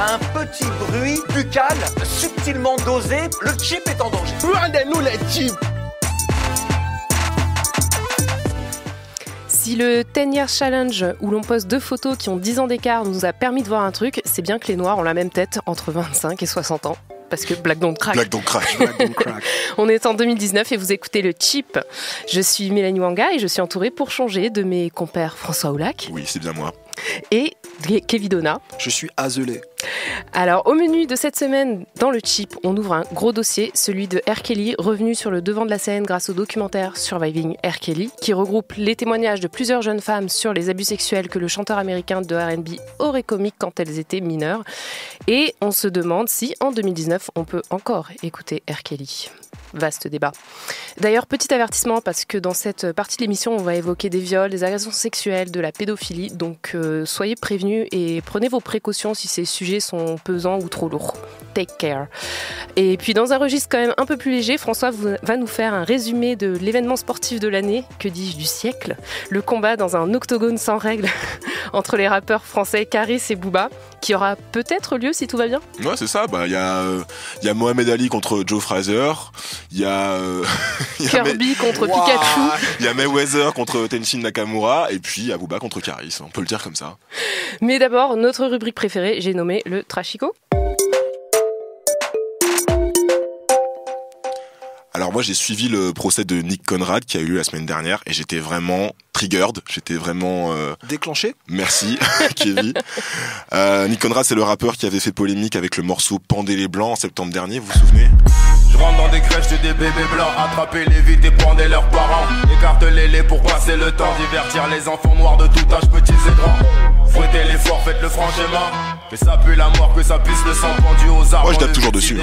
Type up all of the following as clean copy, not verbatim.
un petit bruit buccal subtilement dosé. Le chip est en danger. Regardez-nous les chips. Si le 10 Years Challenge, où l'on poste 2 photos qui ont 10 ans d'écart, nous a permis de voir un truc, c'est bien que les Noirs ont la même tête entre 25 et 60 ans. Parce que Black Don't Crack. Black Don't Crack. Black Don't Crack. On est en 2019 et vous écoutez le Chip. Je suis Mélanie Wanga et je suis entourée pour changer de mes compères François Oulac. Oui, c'est bien moi. Et Kevin Donna. Je suis azelé. Alors, au menu de cette semaine, dans le Chip, on ouvre un gros dossier, celui de R. Kelly, revenu sur le devant de la scène grâce au documentaire Surviving R. Kelly, qui regroupe les témoignages de plusieurs jeunes femmes sur les abus sexuels que le chanteur américain de R&B aurait commis quand elles étaient mineures. Et on se demande si, en 2019, on peut encore écouter R. Kelly. Vaste débat. D'ailleurs, petit avertissement, parce que dans cette partie de l'émission, on va évoquer des viols, des agressions sexuelles, de la pédophilie. Donc, soyez prévenus et prenez vos précautions si ces sujets sont pesants ou trop lourds. Take care. Et puis, dans un registre quand même un peu plus léger, François va nous faire un résumé de l'événement sportif de l'année, que dis-je, du siècle. Le combat dans un octogone sans règles entre les rappeurs français Caris et Booba, qui aura peut-être lieu si tout va bien. Ouais, c'est ça. Bah, y a Mohamed Ali contre Joe Fraser. Il y a Kirby contre Pikachu. Il y a Mayweather contre Tenshin Nakamura. Et puis il y a Booba contre Caris. On peut le dire comme ça. Mais d'abord, notre rubrique préférée, j'ai nommé le Trashico. Alors moi j'ai suivi le procès de Nick Conrad qui a eu lieu la semaine dernière et j'étais vraiment triggered, j'étais vraiment... Déclenché. Merci Kevin. Nick Conrad c'est le rappeur qui avait fait polémique avec le morceau Pendez les Blancs en septembre dernier, vous vous souvenez ? Je rentre dans des crèches de des bébés blancs, attrapez-les vite et pendez leurs parents. Écartez-les pour passer le temps, divertir les enfants noirs de tout âge, petits et grands. Fouettez l'effort, faites le franchement. Mais ça pue la mort, que ça pisse le sang pendu aux arbres. Moi je tape toujours dessus.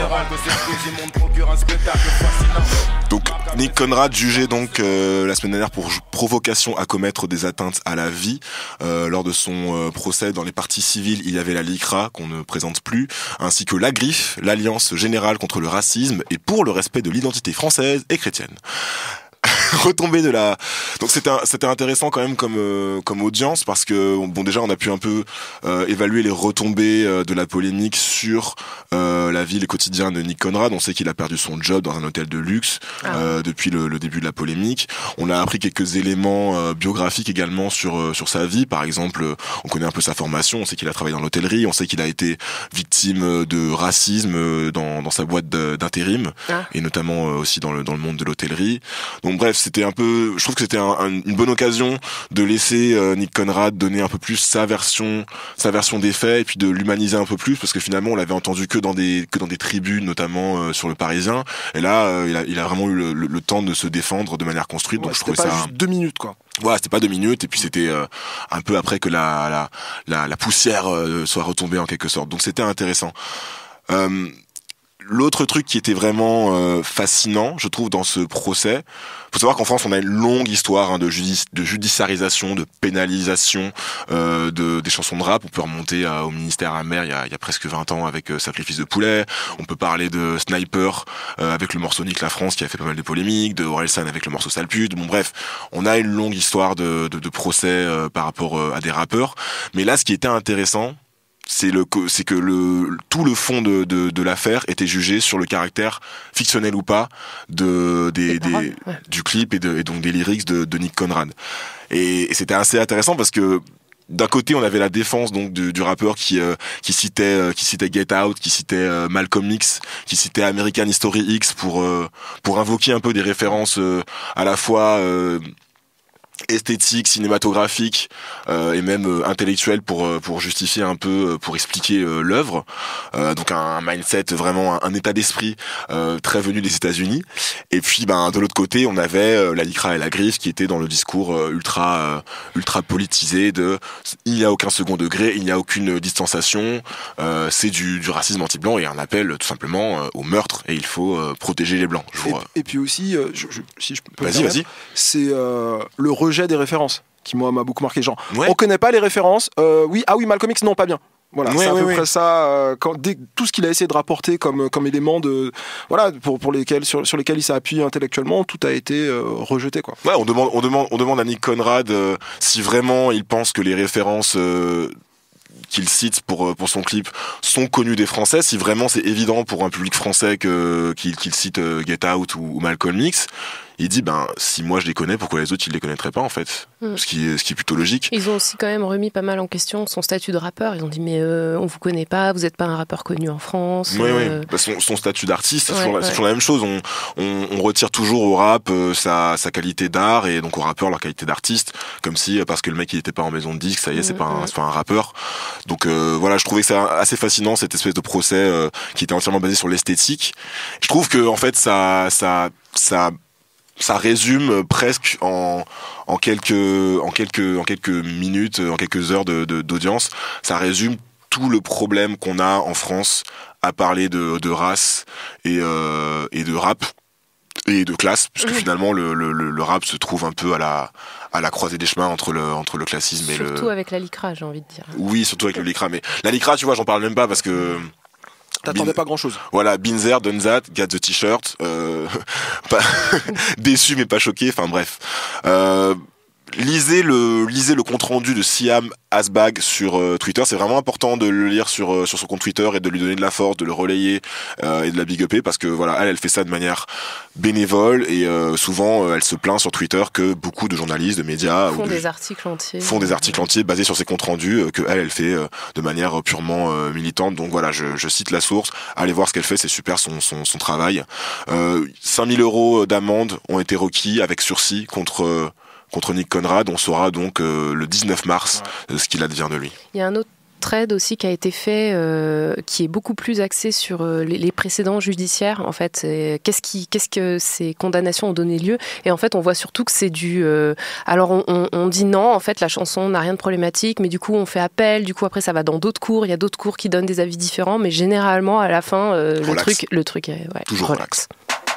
Donc Nick Conrad jugé donc la semaine dernière pour provocation à commettre des atteintes à la vie. Lors de son procès dans les parties civiles, il y avait la LICRA qu'on ne présente plus, ainsi que l'AGRIF, l'Alliance Générale contre le Racisme et pour le respect de l'identité française et chrétienne. Retombée de la... Donc c'était intéressant quand même comme audience parce que bon déjà on a pu un peu évaluer les retombées de la polémique sur la vie et le quotidien de Nick Conrad. On sait qu'il a perdu son job dans un hôtel de luxe depuis le début de la polémique. On a appris quelques éléments biographiques également sur sa vie. Par exemple, on connaît un peu sa formation, on sait qu'il a travaillé dans l'hôtellerie, on sait qu'il a été victime de racisme dans sa boîte d'intérim et notamment aussi dans le monde de l'hôtellerie. Donc bref, c'était un peu, je trouve que c'était une bonne occasion de laisser Nick Conrad donner un peu plus sa version des faits et puis de l'humaniser un peu plus parce que finalement on l'avait entendu que dans des tribunes notamment sur le Parisien et là il a vraiment eu le temps de se défendre de manière construite. Donc je trouvais ça pas juste 2 minutes quoi. Voilà, c'était pas 2 minutes et puis c'était un peu après que la poussière soit retombée en quelque sorte. Donc c'était intéressant. L'autre truc qui était vraiment fascinant, je trouve, dans ce procès, faut savoir qu'en France, on a une longue histoire de judiciarisation, de pénalisation des chansons de rap. On peut remonter au ministère amer il y a presque 20 ans avec Sacrifice de poulet. On peut parler de Sniper avec le morceau Nique la France qui a fait pas mal de polémiques, de Orelsan avec le morceau Sale pute. Bon bref, on a une longue histoire de procès par rapport à des rappeurs. Mais là, ce qui était intéressant, c'est que tout le fond de l'affaire était jugé sur le caractère fictionnel ou pas du clip et donc des lyrics de Nick Conrad. Et c'était assez intéressant parce que d'un côté, on avait la défense donc du rappeur qui citait Get Out, qui citait Malcolm X, qui citait American History X pour invoquer un peu des références à la fois esthétique, cinématographique et même intellectuel pour justifier un peu, pour expliquer l'œuvre. Donc un mindset, vraiment un état d'esprit très venu des États-Unis. Et puis de l'autre côté, on avait la LICRA et la Griffe qui étaient dans le discours ultra politisé de il n'y a aucun second degré, il n'y a aucune distanciation, c'est du racisme anti-blanc et un appel tout simplement au meurtre et il faut protéger les blancs. Et puis aussi, si je peux vas-y. C'est le rejet des références qui moi m'a beaucoup marqué. Genre, ouais. On connaît pas les références. Oui, Malcolm X, non, pas bien. Voilà, c'est à peu près ça. Tout ce qu'il a essayé de rapporter comme élément de pour lesquels sur lesquels il s'est appuyé intellectuellement, tout a été rejeté quoi. Ouais, on demande à Nick Conrad si vraiment il pense que les références qu'il cite pour son clip sont connus des Français, si vraiment c'est évident pour un public français qu'il cite Get Out ou Malcolm X, il dit si moi je les connais, pourquoi les autres ils les connaîtraient pas en fait, ce qui est plutôt logique. Ils ont aussi quand même remis pas mal en question son statut de rappeur. Ils ont dit mais on vous connaît pas, vous êtes pas un rappeur connu en France. Oui. Son statut d'artiste, c'est toujours la même chose. On retire toujours au rap sa qualité d'art et donc au rappeur leur qualité d'artiste, comme si parce que le mec il était pas en maison de disque, ça y est, c'est pas un rappeur. Donc voilà, je trouvais que c'est assez fascinant cette espèce de procès qui était entièrement basé sur l'esthétique. Je trouve que en fait ça résume presque en quelques minutes, en quelques heures d'audience, ça résume tout le problème qu'on a en France à parler de race et de rap et de classe, puisque finalement le rap se trouve un peu à la croisée des chemins entre le classisme et le... Surtout avec la lycra, j'ai envie de dire. Oui, surtout avec le lycra, mais la lycra, tu vois, j'en parle même pas parce que... T'attendais pas grand chose. Voilà, been there, done that, got the t-shirt, déçu mais pas choqué, enfin bref. Lisez le compte rendu de Siam Asbag sur Twitter. C'est vraiment important de le lire sur son compte Twitter et de lui donner de la force, de le relayer et de la big upper, parce que voilà, elle fait ça de manière bénévole et souvent elle se plaint sur Twitter que beaucoup de journalistes, de médias font des articles entiers basés sur ses comptes rendus que elle fait de manière purement militante. Donc voilà, je cite la source, allez voir ce qu'elle fait, c'est super son travail. 5 000 € d'amende ont été requis avec sursis contre Nick Conrad. On saura donc le 19 mars ce qu'il advient de lui. Il y a un autre thread aussi qui a été fait qui est beaucoup plus axé sur les précédents judiciaires en fait. Qu'est-ce que ces condamnations ont donné lieu, et en fait on voit surtout que c'est du alors on dit non, en fait la chanson n'a rien de problématique, mais du coup on fait appel, du coup après ça va dans d'autres cours, il y a d'autres cours qui donnent des avis différents, mais généralement à la fin le truc est toujours relax.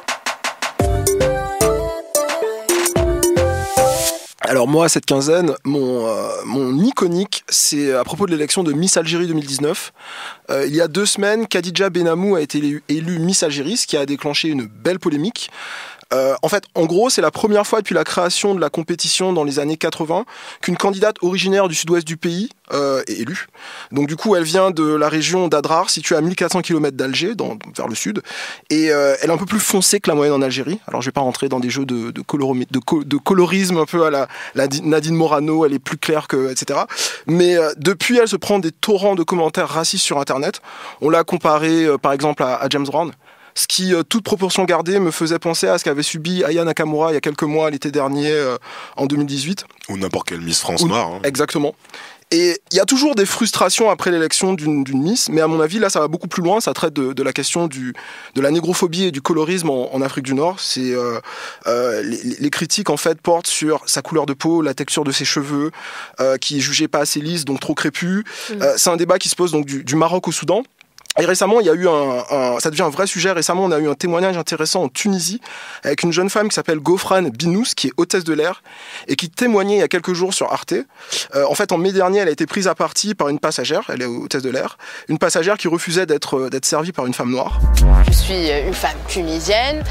Alors moi, cette quinzaine, mon iconique, c'est à propos de l'élection de Miss Algérie 2019. Il y a 2 semaines, Khadija Benamou a été élue Miss Algérie, ce qui a déclenché une belle polémique. En gros, c'est la première fois depuis la création de la compétition dans les années 80 qu'une candidate originaire du sud-ouest du pays est élue. Donc du coup, elle vient de la région d'Adrar, située à 1400 km d'Alger, vers le sud, et elle est un peu plus foncée que la moyenne en Algérie. Alors je vais pas rentrer dans des jeux de colorisme un peu à la Nadine Morano, elle est plus claire que, etc. Mais depuis, elle se prend des torrents de commentaires racistes sur Internet. On l'a comparée par exemple à James Brown. Ce qui, toute proportion gardée, me faisait penser à ce qu'avait subi Aya Nakamura il y a quelques mois, l'été dernier, en 2018. Ou n'importe quelle Miss France noire. Hein. Exactement. Et il y a toujours des frustrations après l'élection d'une Miss, mais à mon avis, là, ça va beaucoup plus loin. Ça traite de la question de la négrophobie et du colorisme en Afrique du Nord. C'est les critiques, en fait, portent sur sa couleur de peau, la texture de ses cheveux, qui est jugée pas assez lisse, donc trop crépus. C'est un débat qui se pose donc du Maroc au Soudan. Et récemment, il y a eu ça devient un vrai sujet. Récemment, on a eu un témoignage intéressant en Tunisie avec une jeune femme qui s'appelle Gofran Binous, qui est hôtesse de l'air et qui témoignait il y a quelques jours sur Arte. En fait, en mai dernier, elle a été prise à partie par une passagère. Elle est hôtesse de l'air, une passagère qui refusait d'être servie par une femme noire. Je suis une femme tunisienne,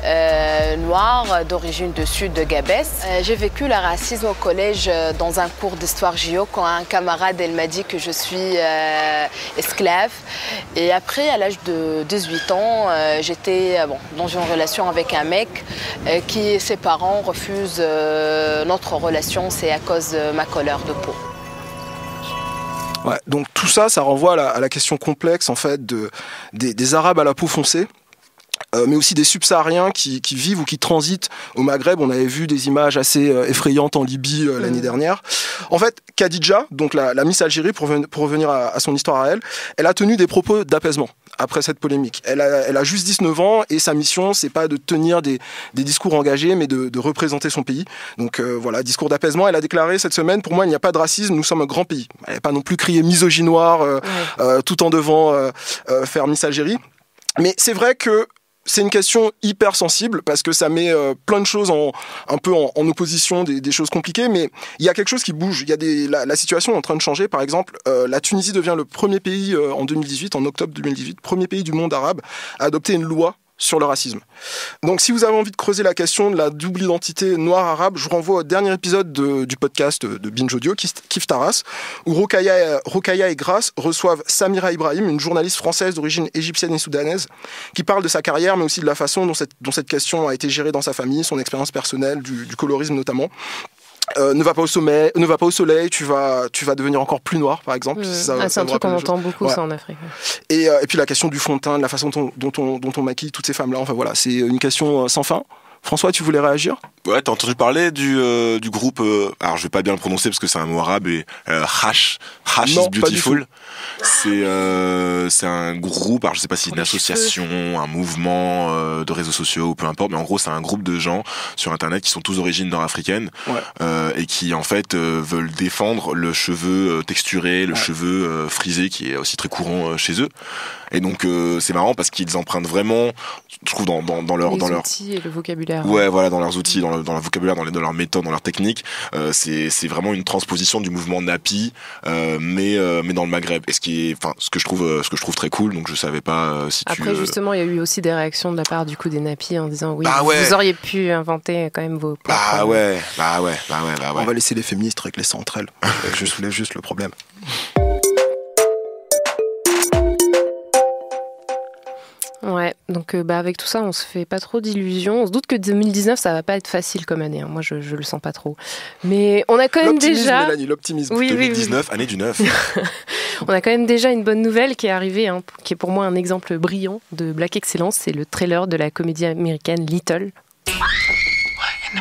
noire, d'origine du sud de Gabès. J'ai vécu le racisme au collège dans un cours d'histoire géo quand un camarade elle m'a dit que je suis esclave. Et après, à l'âge de 18 ans, j'étais dans une relation avec un mec qui, ses parents refusent notre relation, c'est à cause de ma couleur de peau. Ouais, donc tout ça, ça renvoie à la question complexe en fait des Arabes à la peau foncée. Mais aussi des subsahariens qui vivent ou qui transitent au Maghreb. On avait vu des images assez effrayantes en Libye l'année dernière. En fait, Khadija, donc la Miss Algérie, pour revenir à son histoire à elle a tenu des propos d'apaisement après cette polémique. Elle a juste 19 ans et sa mission, c'est pas de tenir des discours engagés, mais de représenter son pays. Donc voilà, discours d'apaisement. Elle a déclaré cette semaine, pour moi, il n'y a pas de racisme, nous sommes un grand pays. Elle n'a pas non plus crié misogynoire tout en devant faire Miss Algérie. Mais c'est vrai que c'est une question hyper sensible parce que ça met plein de choses un peu en opposition, des choses compliquées, mais il y a quelque chose qui bouge. Il y a la situation est en train de changer. Par exemple, la Tunisie devient le premier pays en 2018, en octobre 2018, premier pays du monde arabe à adopter une loi sur le racisme. Donc si vous avez envie de creuser la question de la double identité noire-arabe, je vous renvoie au dernier épisode du podcast de Binge Audio, Kif Taras, où Rokhaya et Grace reçoivent Samira Ibrahim, une journaliste française d'origine égyptienne et soudanaise, qui parle de sa carrière, mais aussi de la façon dont cette question a été gérée dans sa famille, son expérience personnelle, du colorisme notamment. Ne va pas au soleil, tu vas devenir encore plus noir, par exemple. C'est un truc qu'on entend beaucoup, ça, en Afrique. Et puis la question du fond de teint, de la façon dont on maquille toutes ces femmes-là, enfin voilà, c'est une question sans fin. François, tu voulais réagir ? Ouais, t'as entendu parler du groupe, alors je vais pas bien le prononcer parce que c'est un mot arabe, et Hash is Beautiful. C'est un groupe, alors je sais pas si c'est une association, un mouvement de réseaux sociaux ou peu importe, mais en gros c'est un groupe de gens sur internet qui sont tous d'origine nord-africaine, et qui en fait veulent défendre le cheveu texturé, le cheveu frisé, qui est aussi très courant chez eux. Et donc c'est marrant parce qu'ils empruntent vraiment, je trouve, dans leur outils et le vocabulaire. Ouais, voilà, dans leurs outils, dans leur vocabulaire, dans leur méthode, dans leur technique. C'est vraiment une transposition du mouvement Napi, mais dans le Maghreb. Et ce que je trouve très cool. Donc je savais pas si Après, justement, il y a eu aussi des réactions de la part du coup des Napis en disant vous auriez pu inventer quand même vos propres. Bah ouais. On va laisser les féministes régler ça entre elles. Je soulève juste le problème. Ouais, donc avec tout ça, on se fait pas trop d'illusions. On se doute que 2019, ça va pas être facile comme année. Hein. Moi, je le sens pas trop. Mais on a quand même déjà... Mélanie, l'optimisme. Oui, 2019, année du 9. On a quand même déjà une bonne nouvelle qui est arrivée, qui est pour moi un exemple brillant de Black Excellence. C'est le trailer de la comédie américaine Little. How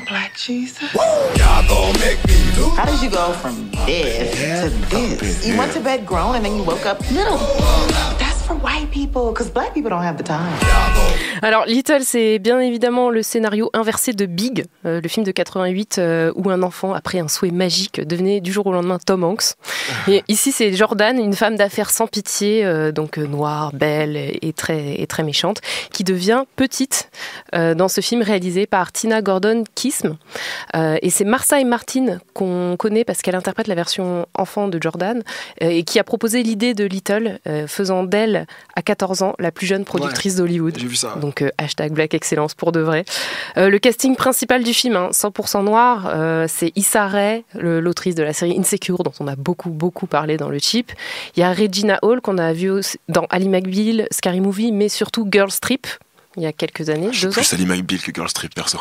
did you go from this to this? You went to bed grown and then you woke up little. That's for white people, because black people don't have the time. Alors, Little, c'est bien évidemment le scénario inversé de Big, le film de 88, où un enfant, après un souhait magique, devenait du jour au lendemain Tom Hanks. Et ici, c'est Jordan, une femme d'affaires sans pitié, donc noire, belle et très méchante, qui devient petite dans ce film réalisé par Tina Gordon-Kism. Et c'est Marsai Martin qu'on connaît parce qu'elle interprète la version enfant de Jordan et qui a proposé l'idée de Little, faisant d'elle, à 14 ans, la plus jeune productrice d'Hollywood. J'ai vu ça. Donc hashtag Black Excellence pour de vrai. Le casting principal du film, 100% noir, c'est Issa Rae, l'autrice de la série Insecure, dont on a beaucoup parlé dans le chip. Il y a Regina Hall, qu'on a vu dans Ali McBeal, Scary Movie, mais surtout Girls Trip, il y a quelques années, 2 ans. Je suis plus Ali McBeal que Girls Trip, perso.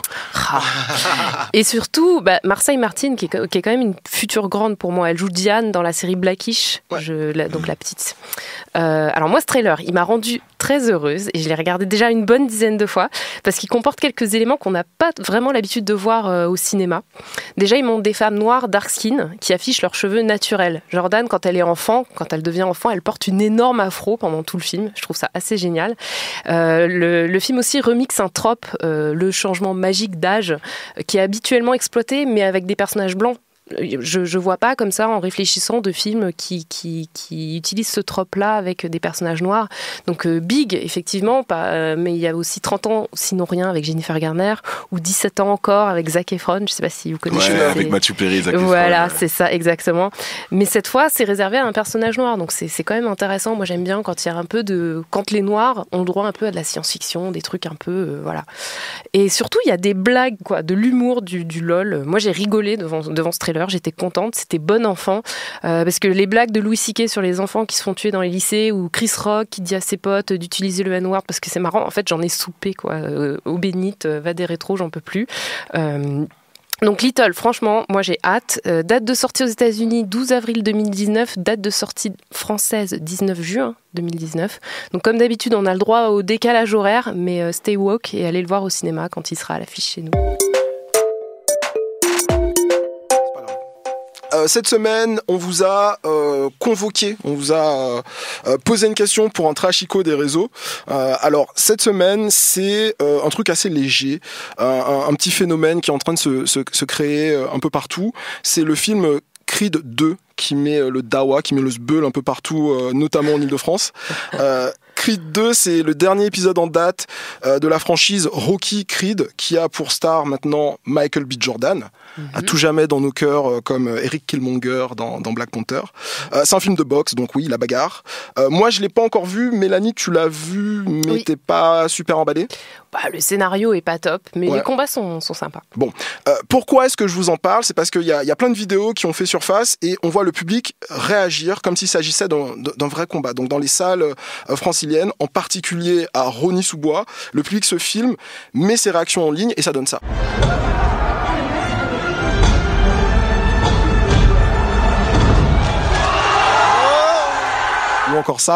Et surtout, Marsai Martin, qui est quand même une future grande pour moi. Elle joue Diane dans la série Blackish, donc la petite. Alors moi, ce trailer, il m'a rendue très heureuse et je l'ai regardé déjà une bonne dizaine de fois parce qu'il comporte quelques éléments qu'on n'a pas vraiment l'habitude de voir au cinéma. Déjà, il montre des femmes noires, dark skin, qui affichent leurs cheveux naturels. Jordan, quand elle devient enfant, elle porte une énorme afro pendant tout le film. Je trouve ça assez génial. Le film aussi remixe un trope, le changement magique d'âge, qui est habituellement exploité, mais avec des personnages blancs. Je vois pas comme ça en réfléchissant de films qui utilisent ce trope-là avec des personnages noirs. Donc Big, effectivement, mais il y a aussi 30 ans, sinon rien, avec Jennifer Garner, ou 17 ans encore avec Zac Efron. Je sais pas si vous connaissez. Ouais, avec Matthew Perry et Zac Efron. Voilà, c'est ça, exactement. Mais cette fois, c'est réservé à un personnage noir, donc c'est quand même intéressant. Moi, j'aime bien quand il y a un peu quand les noirs ont droit un peu à de la science-fiction, des trucs un peu, voilà. Et surtout, il y a des blagues, de l'humour, du lol. Moi, j'ai rigolé devant ce trailer. J'étais contente, c'était bon enfant, parce que les blagues de Louis C.K. sur les enfants qui se font tuer dans les lycées, ou Chris Rock qui dit à ses potes d'utiliser le N-word parce que c'est marrant, en fait j'en ai soupé au bénite, va des rétros, j'en peux plus. Donc Little, franchement, moi j'ai hâte. Date de sortie aux États-Unis 12 avril 2019, date de sortie française 19 juin 2019. Donc comme d'habitude, on a le droit au décalage horaire, mais stay woke et allez le voir au cinéma quand il sera à l'affiche chez nous. Cette semaine, on vous a convoqué, on vous a posé une question pour un trashico des réseaux. Alors, cette semaine, c'est un truc assez léger, un petit phénomène qui est en train de se créer un peu partout. C'est le film Creed 2 qui met le dawa, qui met le sbeul un peu partout, notamment en Ile-de-France. Creed 2, c'est le dernier épisode en date de la franchise Rocky Creed, qui a pour star maintenant Michael B. Jordan, à tout jamais dans nos cœurs, comme Eric Killmonger dans Black Panther. C'est un film de boxe, donc oui, la bagarre. Moi, je l'ai pas encore vu. Mélanie, tu l'as vu, mais t'es pas super emballée? Le scénario est pas top, mais les combats sont sympas. Bon, pourquoi est-ce que je vous en parle? C'est parce qu'il y a plein de vidéos qui ont fait surface et on voit le public réagir comme s'il s'agissait d'un vrai combat. Donc dans les salles franciliennes, en particulier à Rosny-sous-Bois, le public se filme, met ses réactions en ligne et ça donne ça. Ou encore ça.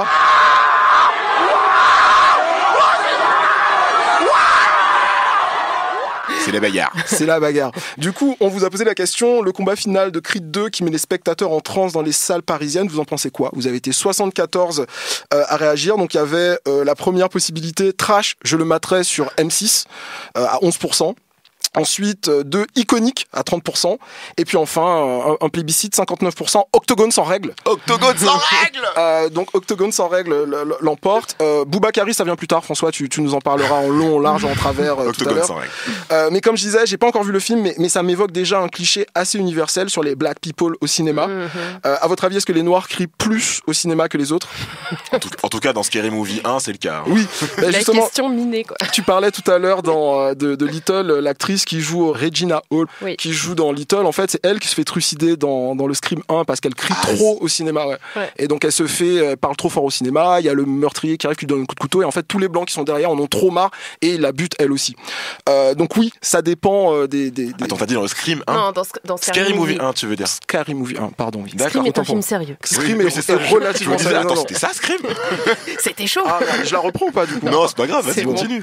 C'est la bagarre. C'est la bagarre. Du coup, on vous a posé la question, le combat final de Creed 2 qui met les spectateurs en transe dans les salles parisiennes, vous en pensez quoi? Vous avez été 74 à réagir, donc il y avait la première possibilité, trash, je le materais sur M6 à 11%. Ensuite, 2 iconiques à 30%. Et puis enfin, un plébiscite 59%. Octogone sans règle. Octogone sans règle. Donc Octogone sans règle l'emporte. Boubacarry, ça vient plus tard. François, tu nous en parleras en long, en large, en travers tout à l'heure. Sans règle. Mais comme je disais, j'ai pas encore vu le film, mais ça m'évoque déjà un cliché assez universel sur les black people au cinéma. À votre avis, est-ce que les Noirs crient plus au cinéma que les autres? En tout cas, dans Scary Movie 1, c'est le cas. Oui. La question minée, quoi. Tu parlais tout à l'heure de Little, l'actrice qui joue Regina Hall, qui joue dans Little. En fait, c'est elle qui se fait trucider dans le Scream 1 parce qu'elle crie trop au cinéma. Et donc, elle parle trop fort au cinéma. Il y a le meurtrier qui arrive, qui lui donne un coup de couteau. Et en fait, tous les blancs qui sont derrière en ont trop marre et la butent elle aussi. Donc oui, ça dépend des... Attends, t'as dit dans le Scream 1? Non, dans Scary Movie 1, tu veux dire? Scary Movie 1, pardon. Oui. Scream est un film sérieux. Scream est relativement sérieux. Attends, c'était ça, Scream? C'était chaud. Je la reprends ou pas, du coup? Non, c'est pas grave, vas-y, continue.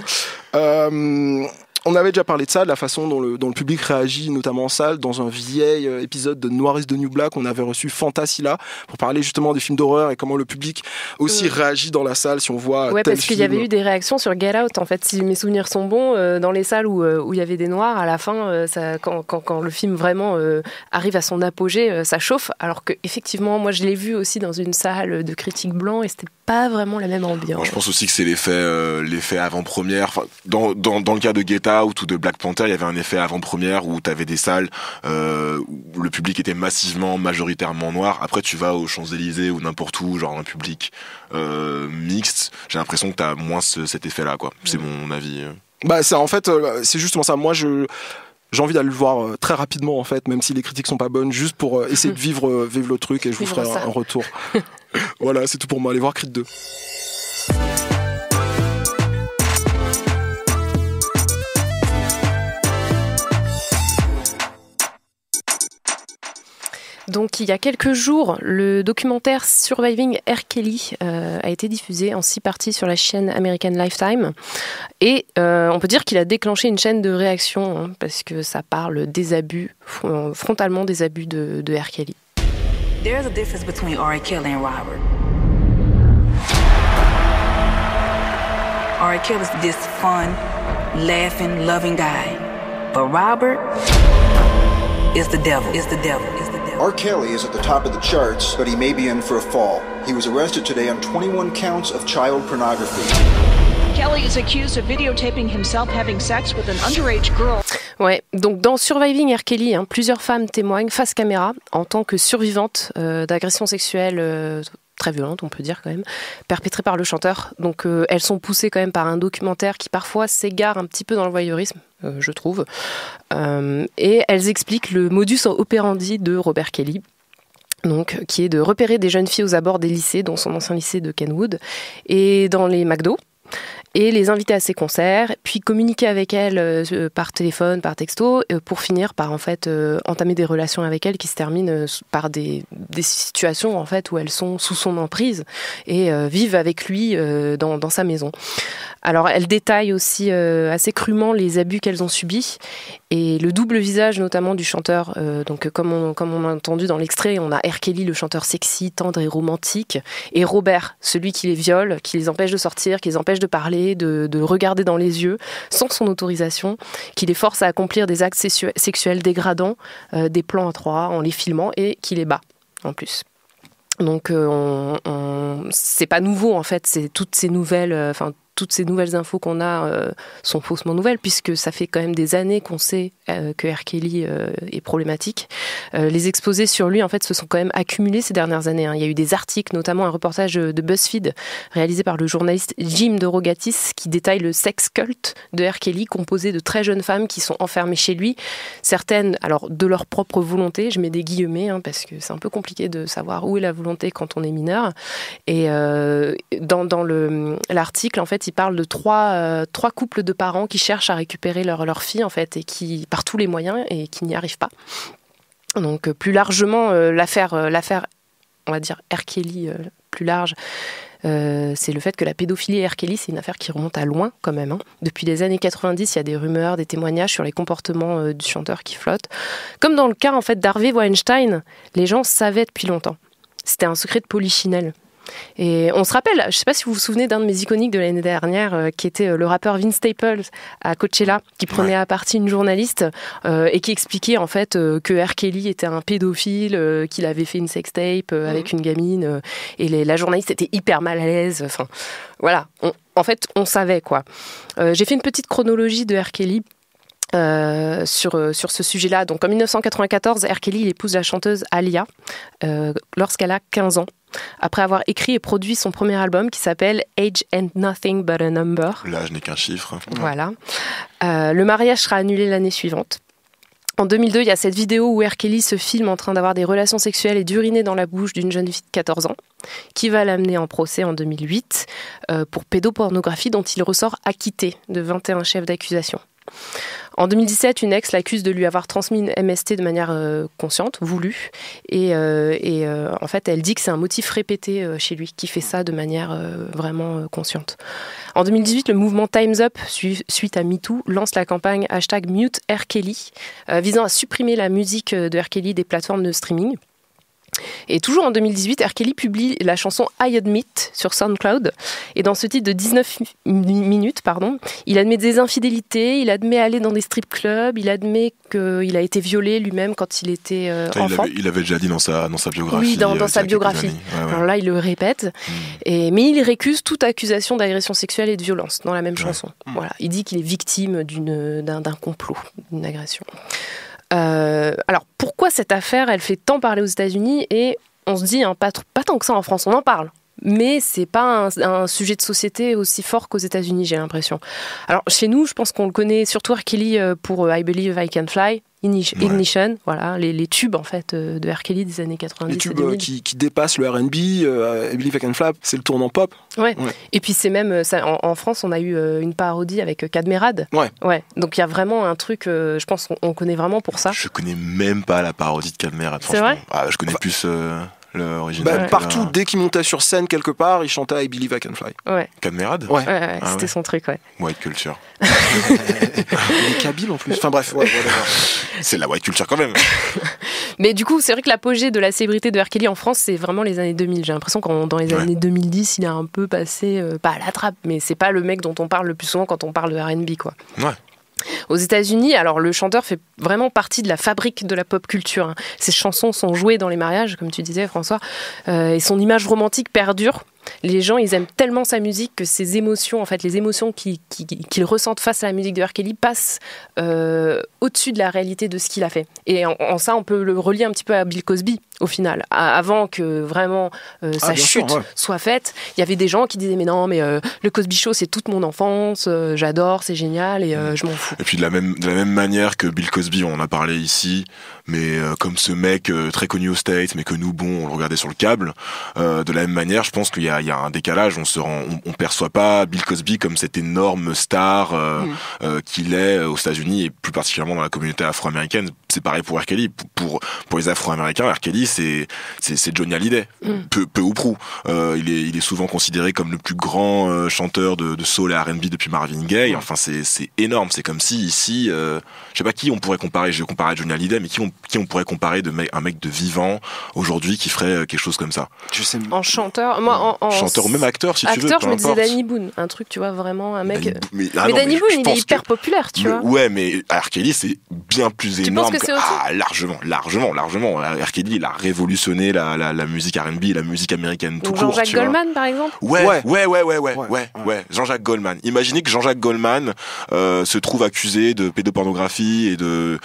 On avait déjà parlé de ça, de la façon dont le public réagit, notamment en salle, dans un vieil épisode de Noir is the New Black. On avait reçu Fantasilla pour parler justement des films d'horreur et comment le public aussi réagit dans la salle si on voit tel parce film. qu'il y avait eu des réactions sur Get Out, en fait, si mes souvenirs sont bons, dans les salles où il y avait des noirs, à la fin, quand le film vraiment arrive à son apogée, ça chauffe, alors que effectivement, moi je l'ai vu aussi dans une salle de critiques blancs et c'était pas vraiment la même ambiance. Moi, je pense aussi que c'est l'effet avant-première. Enfin, dans le cas de Get Out ou de Black Panther, il y avait un effet avant-première où tu avais des salles où le public était majoritairement noir. Après, tu vas aux Champs-Élysées ou n'importe où, genre un public mixte, j'ai l'impression que tu as moins cet effet-là, quoi. C'est mon avis. C'est justement ça. Moi, j'ai envie d'aller le voir très rapidement, en fait, même si les critiques sont pas bonnes, juste pour essayer de vivre le truc et je vous ferai un retour. Voilà, c'est tout pour moi. Allez voir Creed 2. Donc il y a quelques jours, le documentaire Surviving R. Kelly a été diffusé en 6 parties sur la chaîne American Lifetime. Et on peut dire qu'il a déclenché une chaîne de réaction, parce que ça parle des abus, frontalement des abus de R. Kelly. There's a difference between R. Kelly and Robert. R. Kelly's this fun, laughing, loving guy. But Robert is the devil, is the devil, is the devil. R. Kelly is at the top of the charts, but he may be in for a fall. He was arrested today on 21 counts of child pornography. Kelly is accused of videotaping himself having sex with an underage girl. Ouais, donc dans Surviving R. Kelly, plusieurs femmes témoignent face caméra en tant que survivantes d'agressions sexuelles très violentes, on peut dire quand même, perpétrées par le chanteur. Donc elles sont poussées quand même par un documentaire qui parfois s'égare un petit peu dans le voyeurisme, je trouve. Et elles expliquent le modus operandi de Robert Kelly. Donc, qui est de repérer des jeunes filles aux abords des lycées, dont son ancien lycée de Kenwood, et dans les McDo, et les inviter à ses concerts, puis communiquer avec elles par téléphone, par texto, pour finir par en fait entamer des relations avec elles qui se terminent par des situations en fait où elles sont sous son emprise et vivent avec lui dans sa maison. Alors, elle détaille aussi assez crûment les abus qu'elles ont subis et le double visage notamment du chanteur. Donc, comme on a entendu dans l'extrait, on a R. Kelly, le chanteur sexy, tendre et romantique, et Robert, celui qui les viole, qui les empêche de sortir, qui les empêche de parler, de regarder dans les yeux sans son autorisation, qui les force à accomplir des actes sexuels dégradants, des plans à 3 en les filmant et qui les bat en plus. Donc c'est pas nouveau en fait, c'est toutes ces nouvelles infos qu'on a sont faussement nouvelles, puisque ça fait quand même des années qu'on sait que R. Kelly est problématique. Les exposés sur lui en fait se sont quand même accumulés ces dernières années. Il y a eu des articles, notamment un reportage de BuzzFeed réalisé par le journaliste Jim DeRogatis qui détaille le sex cult de R. Kelly, composé de très jeunes femmes qui sont enfermées chez lui, certaines alors de leur propre volonté, je mets des guillemets parce que c'est un peu compliqué de savoir où est la volonté quand on est mineur. Et dans l'article en fait il parle de trois couples de parents qui cherchent à récupérer leur fille en fait, et qui par tous les moyens et qui n'y arrivent pas. Donc plus largement l'affaire on va dire R. Kelly plus large, c'est le fait que la pédophilie et R. Kelly, c'est une affaire qui remonte à loin quand même. Depuis les années 90, il y a des rumeurs, des témoignages sur les comportements du chanteur qui flotte. Comme dans le cas en fait d'Harvey Weinstein, les gens savaient depuis longtemps. C'était un secret de polichinelle. Et on se rappelle, je ne sais pas si vous vous souvenez d'un de mes iconiques de l'année dernière, qui était le rappeur Vince Staples à Coachella, qui prenait à partie une journaliste et qui expliquait en fait que R. Kelly était un pédophile, qu'il avait fait une sextape avec une gamine, et la journaliste était hyper mal à l'aise. Enfin, voilà, en fait, on savait quoi. J'ai fait une petite chronologie de R. Kelly. Sur ce sujet-là. Donc en 1994, R. Kelly épouse la chanteuse Aaliyah lorsqu'elle a 15 ans, après avoir écrit et produit son premier album qui s'appelle Age Ain't Nothing But a Number. L'âge n'est qu'un chiffre. Voilà. Le mariage sera annulé l'année suivante. En 2002, il y a cette vidéo où R. Kelly se filme en train d'avoir des relations sexuelles et d'uriner dans la bouche d'une jeune fille de 14 ans, qui va l'amener en procès en 2008 pour pédopornographie dont il ressort acquitté de 21 chefs d'accusation. En 2017, une ex l'accuse de lui avoir transmis une MST de manière consciente, voulue, et en fait, elle dit que c'est un motif répété chez lui, qui fait ça de manière vraiment consciente. En 2018, le mouvement Time's Up, suite à MeToo, lance la campagne #MuteRKelly, visant à supprimer la musique de R. Kelly des plateformes de streaming. Et toujours en 2018, R. Kelly publie la chanson I Admit sur SoundCloud. Et dans ce titre de 19 minutes, il admet des infidélités, il admet aller dans des strip clubs, il admet qu'il a été violé lui-même quand il était enfant. Il avait déjà dit dans sa biographie. Oui, dans sa biographie. Ouais. Alors là, il le répète. Mais il récuse toute accusation d'agression sexuelle et de violence dans la même chanson. Voilà. Il dit qu'il est victime d'un complot, d'une agression. Alors pourquoi cette affaire elle fait tant parler aux États-Unis, et on se dit pas tant que ça en France, on en parle, mais c'est pas un sujet de société aussi fort qu'aux États-Unis, j'ai l'impression. Alors chez nous, je pense qu'on le connaît surtout R. Kelly pour I Believe I Can Fly, Ignition, voilà, les tubes en fait de R. Kelly des années 90. Les tubes qui dépassent le R&B, I Believe I Can Fly, c'est le tournant pop. Ouais. Et puis c'est même ça, en France, on a eu une parodie avec Cadmerade. Ouais. Donc il y a vraiment un truc, je pense qu'on connaît vraiment pour ça. Je connais même pas la parodie de Cadmerade. C'est vrai ? Je connais plus l'original. Partout, dès qu'il montait sur scène quelque part, il chantait I Believe I Can Fly. Ouais. Cadmerade ? Ouais, c'était son truc, ouais. White culture. Il est kabyle en plus. Enfin bref, c'est la white culture quand même. Mais du coup, c'est vrai que l'apogée de la célébrité de R. Kelly en France, c'est vraiment les années 2000. J'ai l'impression que dans les années 2010, il a un peu passé, pas à la trappe, mais c'est pas le mec dont on parle le plus souvent quand on parle de R&B, quoi. Ouais. Aux États-Unis, alors le chanteur fait vraiment partie de la fabrique de la pop culture. Ses chansons sont jouées dans les mariages, comme tu disais, François, et son image romantique perdure. Les gens, ils aiment tellement sa musique que ses émotions, en fait, les émotions qu'ils ressentent face à la musique de R. Kelly passent au-dessus de la réalité de ce qu'il a fait. Et en ça, on peut le relier un petit peu à Bill Cosby, au final. Avant que vraiment sa chute soit faite, il y avait des gens qui disaient « Mais non, mais le Cosby Show, c'est toute mon enfance, j'adore, c'est génial, et je m'en fous. » Et puis de la même manière que Bill Cosby, on en a parlé ici, mais comme ce mec très connu aux States, mais que nous, on le regardait sur le câble, de la même manière, je pense qu'il y a un décalage, on perçoit pas Bill Cosby comme cette énorme star qu'il est aux États-Unis, et plus particulièrement dans la communauté afro-américaine. C'est pareil pour R. Kelly. Pour les Afro-Américains, R. Kelly, c'est Johnny Hallyday, peu ou prou. Il est souvent considéré comme le plus grand chanteur de soul et R&B depuis Marvin Gaye. Enfin, c'est énorme. C'est comme si ici, je sais pas qui on pourrait comparer. Je vais comparer à Johnny Hallyday, mais qui on pourrait comparer un mec de vivant aujourd'hui qui ferait quelque chose comme ça. Je sais. En chanteur, moi, en chanteur ou même acteur, si tu veux. Acteur, je me disais Danny Boone, un truc, tu vois, vraiment un mec. Mais Danny Boone, il est hyper populaire, tu vois. Ouais, mais R. Kelly, c'est bien plus énorme passé au-dessus. Largement. R. Kelly, il a révolutionné la musique R&B, la musique américaine tout court. Jean-Jacques Goldman, par exemple. Ouais. Jean-Jacques Goldman. Imaginez que Jean-Jacques Goldman se trouve accusé de pédopornographie et de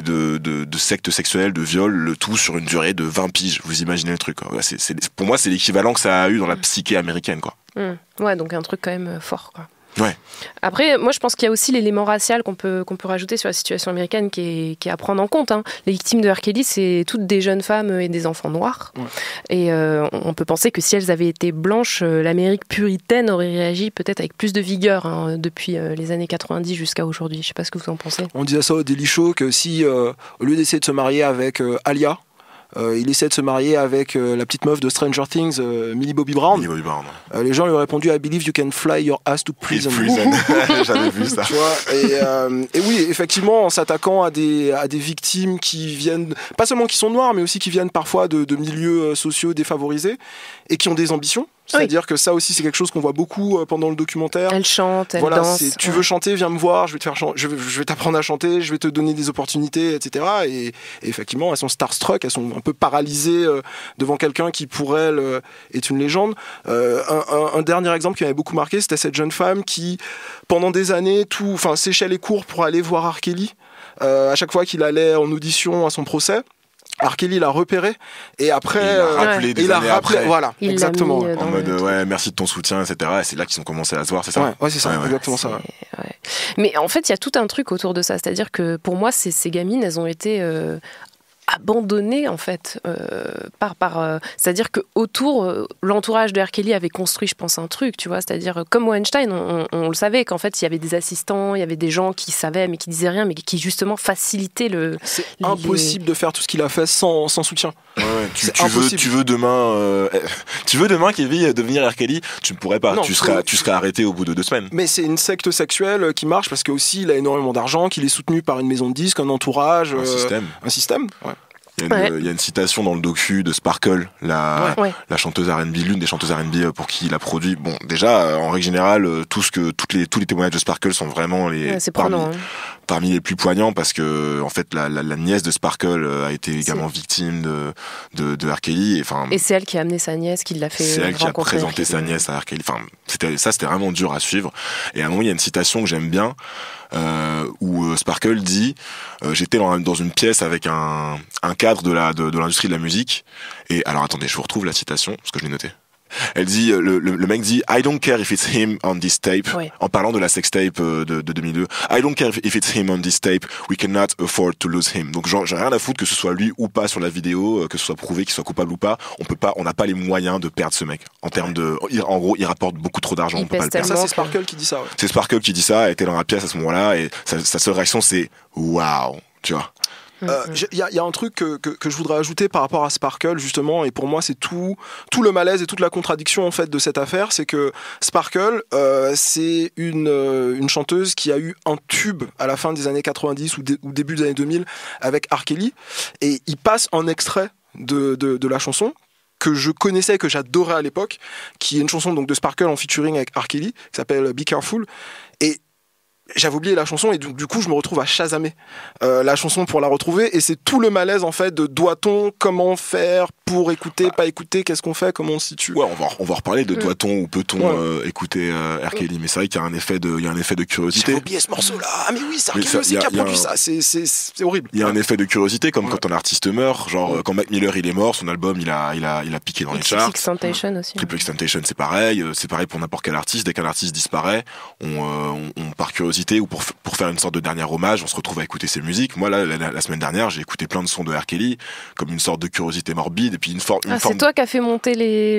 secte sexuelle, de viol, le tout sur une durée de 20 piges. Vous imaginez le truc, quoi. Pour moi, c'est l'équivalent que ça a eu dans la psyché américaine, quoi. Ouais, donc un truc quand même fort, quoi. Ouais. Après, moi, je pense qu'il y a aussi l'élément racial qu'on peut rajouter sur la situation américaine qui est à prendre en compte. Les victimes de R. Kelly, c'est toutes des jeunes femmes et des enfants noirs. Ouais. Et on peut penser que si elles avaient été blanches, l'Amérique puritaine aurait réagi peut-être avec plus de vigueur depuis les années 90 jusqu'à aujourd'hui. Je sais pas ce que vous en pensez. On disait ça au Daily Show que si, au lieu d'essayer de se marier avec Alia, il essaie de se marier avec la petite meuf de Stranger Things, Millie Bobby Brown. Les gens lui ont répondu I believe you can fly your ass to prison. J'avais vu ça. Tu vois, et oui, effectivement, en s'attaquant à des victimes qui viennent, pas seulement qui sont noires, mais aussi qui viennent parfois de milieux sociaux défavorisés et qui ont des ambitions. C'est-à-dire que ça aussi, c'est quelque chose qu'on voit beaucoup pendant le documentaire. Elle chante, elle danse. Tu veux chanter, viens me voir, je vais t'apprendre à chanter, je vais te donner des opportunités, etc. Et effectivement, elles sont starstruck, elles sont un peu paralysées devant quelqu'un qui, pour elles, est une légende. Un dernier exemple qui m'avait beaucoup marqué, c'était cette jeune femme qui, pendant des années, séchait les cours pour aller voir R. Kelly. À chaque fois qu'il allait en audition à son procès, R. Kelly l'a repéré et après il l'a rappelé, voilà, il exactement, en mode merci de ton soutien, etc. Et c'est là qu'ils ont commencé à se voir, c'est ça? Ouais, c'est ça, exactement ça. Ouais. Mais en fait, il y a tout un truc autour de ça, c'est-à-dire que pour moi, ces gamines, elles ont été abandonnées en fait c'est-à-dire que autour l'entourage de R. Kelly avait construit, je pense, un truc, tu vois, c'est-à-dire comme Weinstein, on le savait qu'en fait il y avait des assistants, il y avait des gens qui savaient mais qui disaient rien, mais qui justement facilitaient c'est impossible de faire tout ce qu'il a fait sans soutien. Tu veux demain Kevin devenir R. Kelly, tu ne pourrais pas. Non, tu serais arrêté au bout de 2 semaines. Mais c'est une secte sexuelle qui marche parce qu'aussi il a énormément d'argent, qu'il est soutenu par une maison de disques, un entourage, un système. Ouais. Il y a une citation dans le docu de Sparkle, la chanteuse R&B, l'une des chanteuses R&B pour qui il a produit. Bon, déjà, en règle générale, tous les témoignages de Sparkle sont vraiment parmi les plus poignants parce que, en fait, la nièce de Sparkle a été également victime de R. Kelly. Et c'est elle qui a amené sa nièce, qui l'a fait rencontrer. C'est elle qui a présenté sa nièce à R. Kelly. C'était vraiment dur à suivre. Et à un moment, il y a une citation que j'aime bien, où Sparkle dit j'étais dans une pièce avec un cadre de l'industrie de la musique, et alors attendez, je vous retrouve la citation parce que je l'ai notée. Elle dit, le mec dit I don't care if it's him on this tape, en parlant de la sextape de 2002. I don't care if it's him on this tape, we cannot afford to lose him. Donc j'ai rien à foutre que ce soit lui ou pas sur la vidéo, que ce soit prouvé qu'il soit coupable ou pas, on n'a pas les moyens de perdre ce mec. En termes en gros, il rapporte beaucoup trop d'argent, on peut pas le perdre. Ça, c'est Sparkle qui dit ça. C'est Sparkle qui dit ça, elle était dans la pièce à ce moment-là, et sa seule réaction c'est waouh, tu vois. Il y a un truc que je voudrais ajouter par rapport à Sparkle, justement, et pour moi c'est tout le malaise et toute la contradiction en fait de cette affaire, c'est que Sparkle c'est une chanteuse qui a eu un tube à la fin des années 90 ou début des années 2000 avec R. Kelly, et il passe un extrait de la chanson que je connaissais, que j'adorais à l'époque, qui est une chanson donc de Sparkle en featuring avec R. Kelly, qui s'appelle Be Careful, et j'avais oublié la chanson, et du coup je me retrouve à chasamer la chanson pour la retrouver, et c'est tout le malaise en fait de doit-on, comment faire pour écouter, pas écouter, qu'est-ce qu'on fait, comment on se situe. Ouais, on va reparler de doit-on ou peut-on écouter R. Kelly, mais c'est vrai qu'il y a un effet de curiosité. J'ai oublié ce morceau-là, mais oui, c'est R. Kelly aussi qui a produit ça, c'est horrible. Il y a un effet de curiosité, comme quand un artiste meurt, genre quand Mac Miller il est mort, son album il a piqué dans les charts. XXXTentacion aussi. XXXTentacion c'est pareil pour n'importe quel artiste. Dès qu'un artiste disparaît, on par curiosité ou pour faire une sorte de dernier hommage, on se retrouve à écouter ses musiques. Moi là, la semaine dernière, j'ai écouté plein de sons de R. Kelly comme une sorte de curiosité morbide, et puis une forme. C'est toi qui as fait monter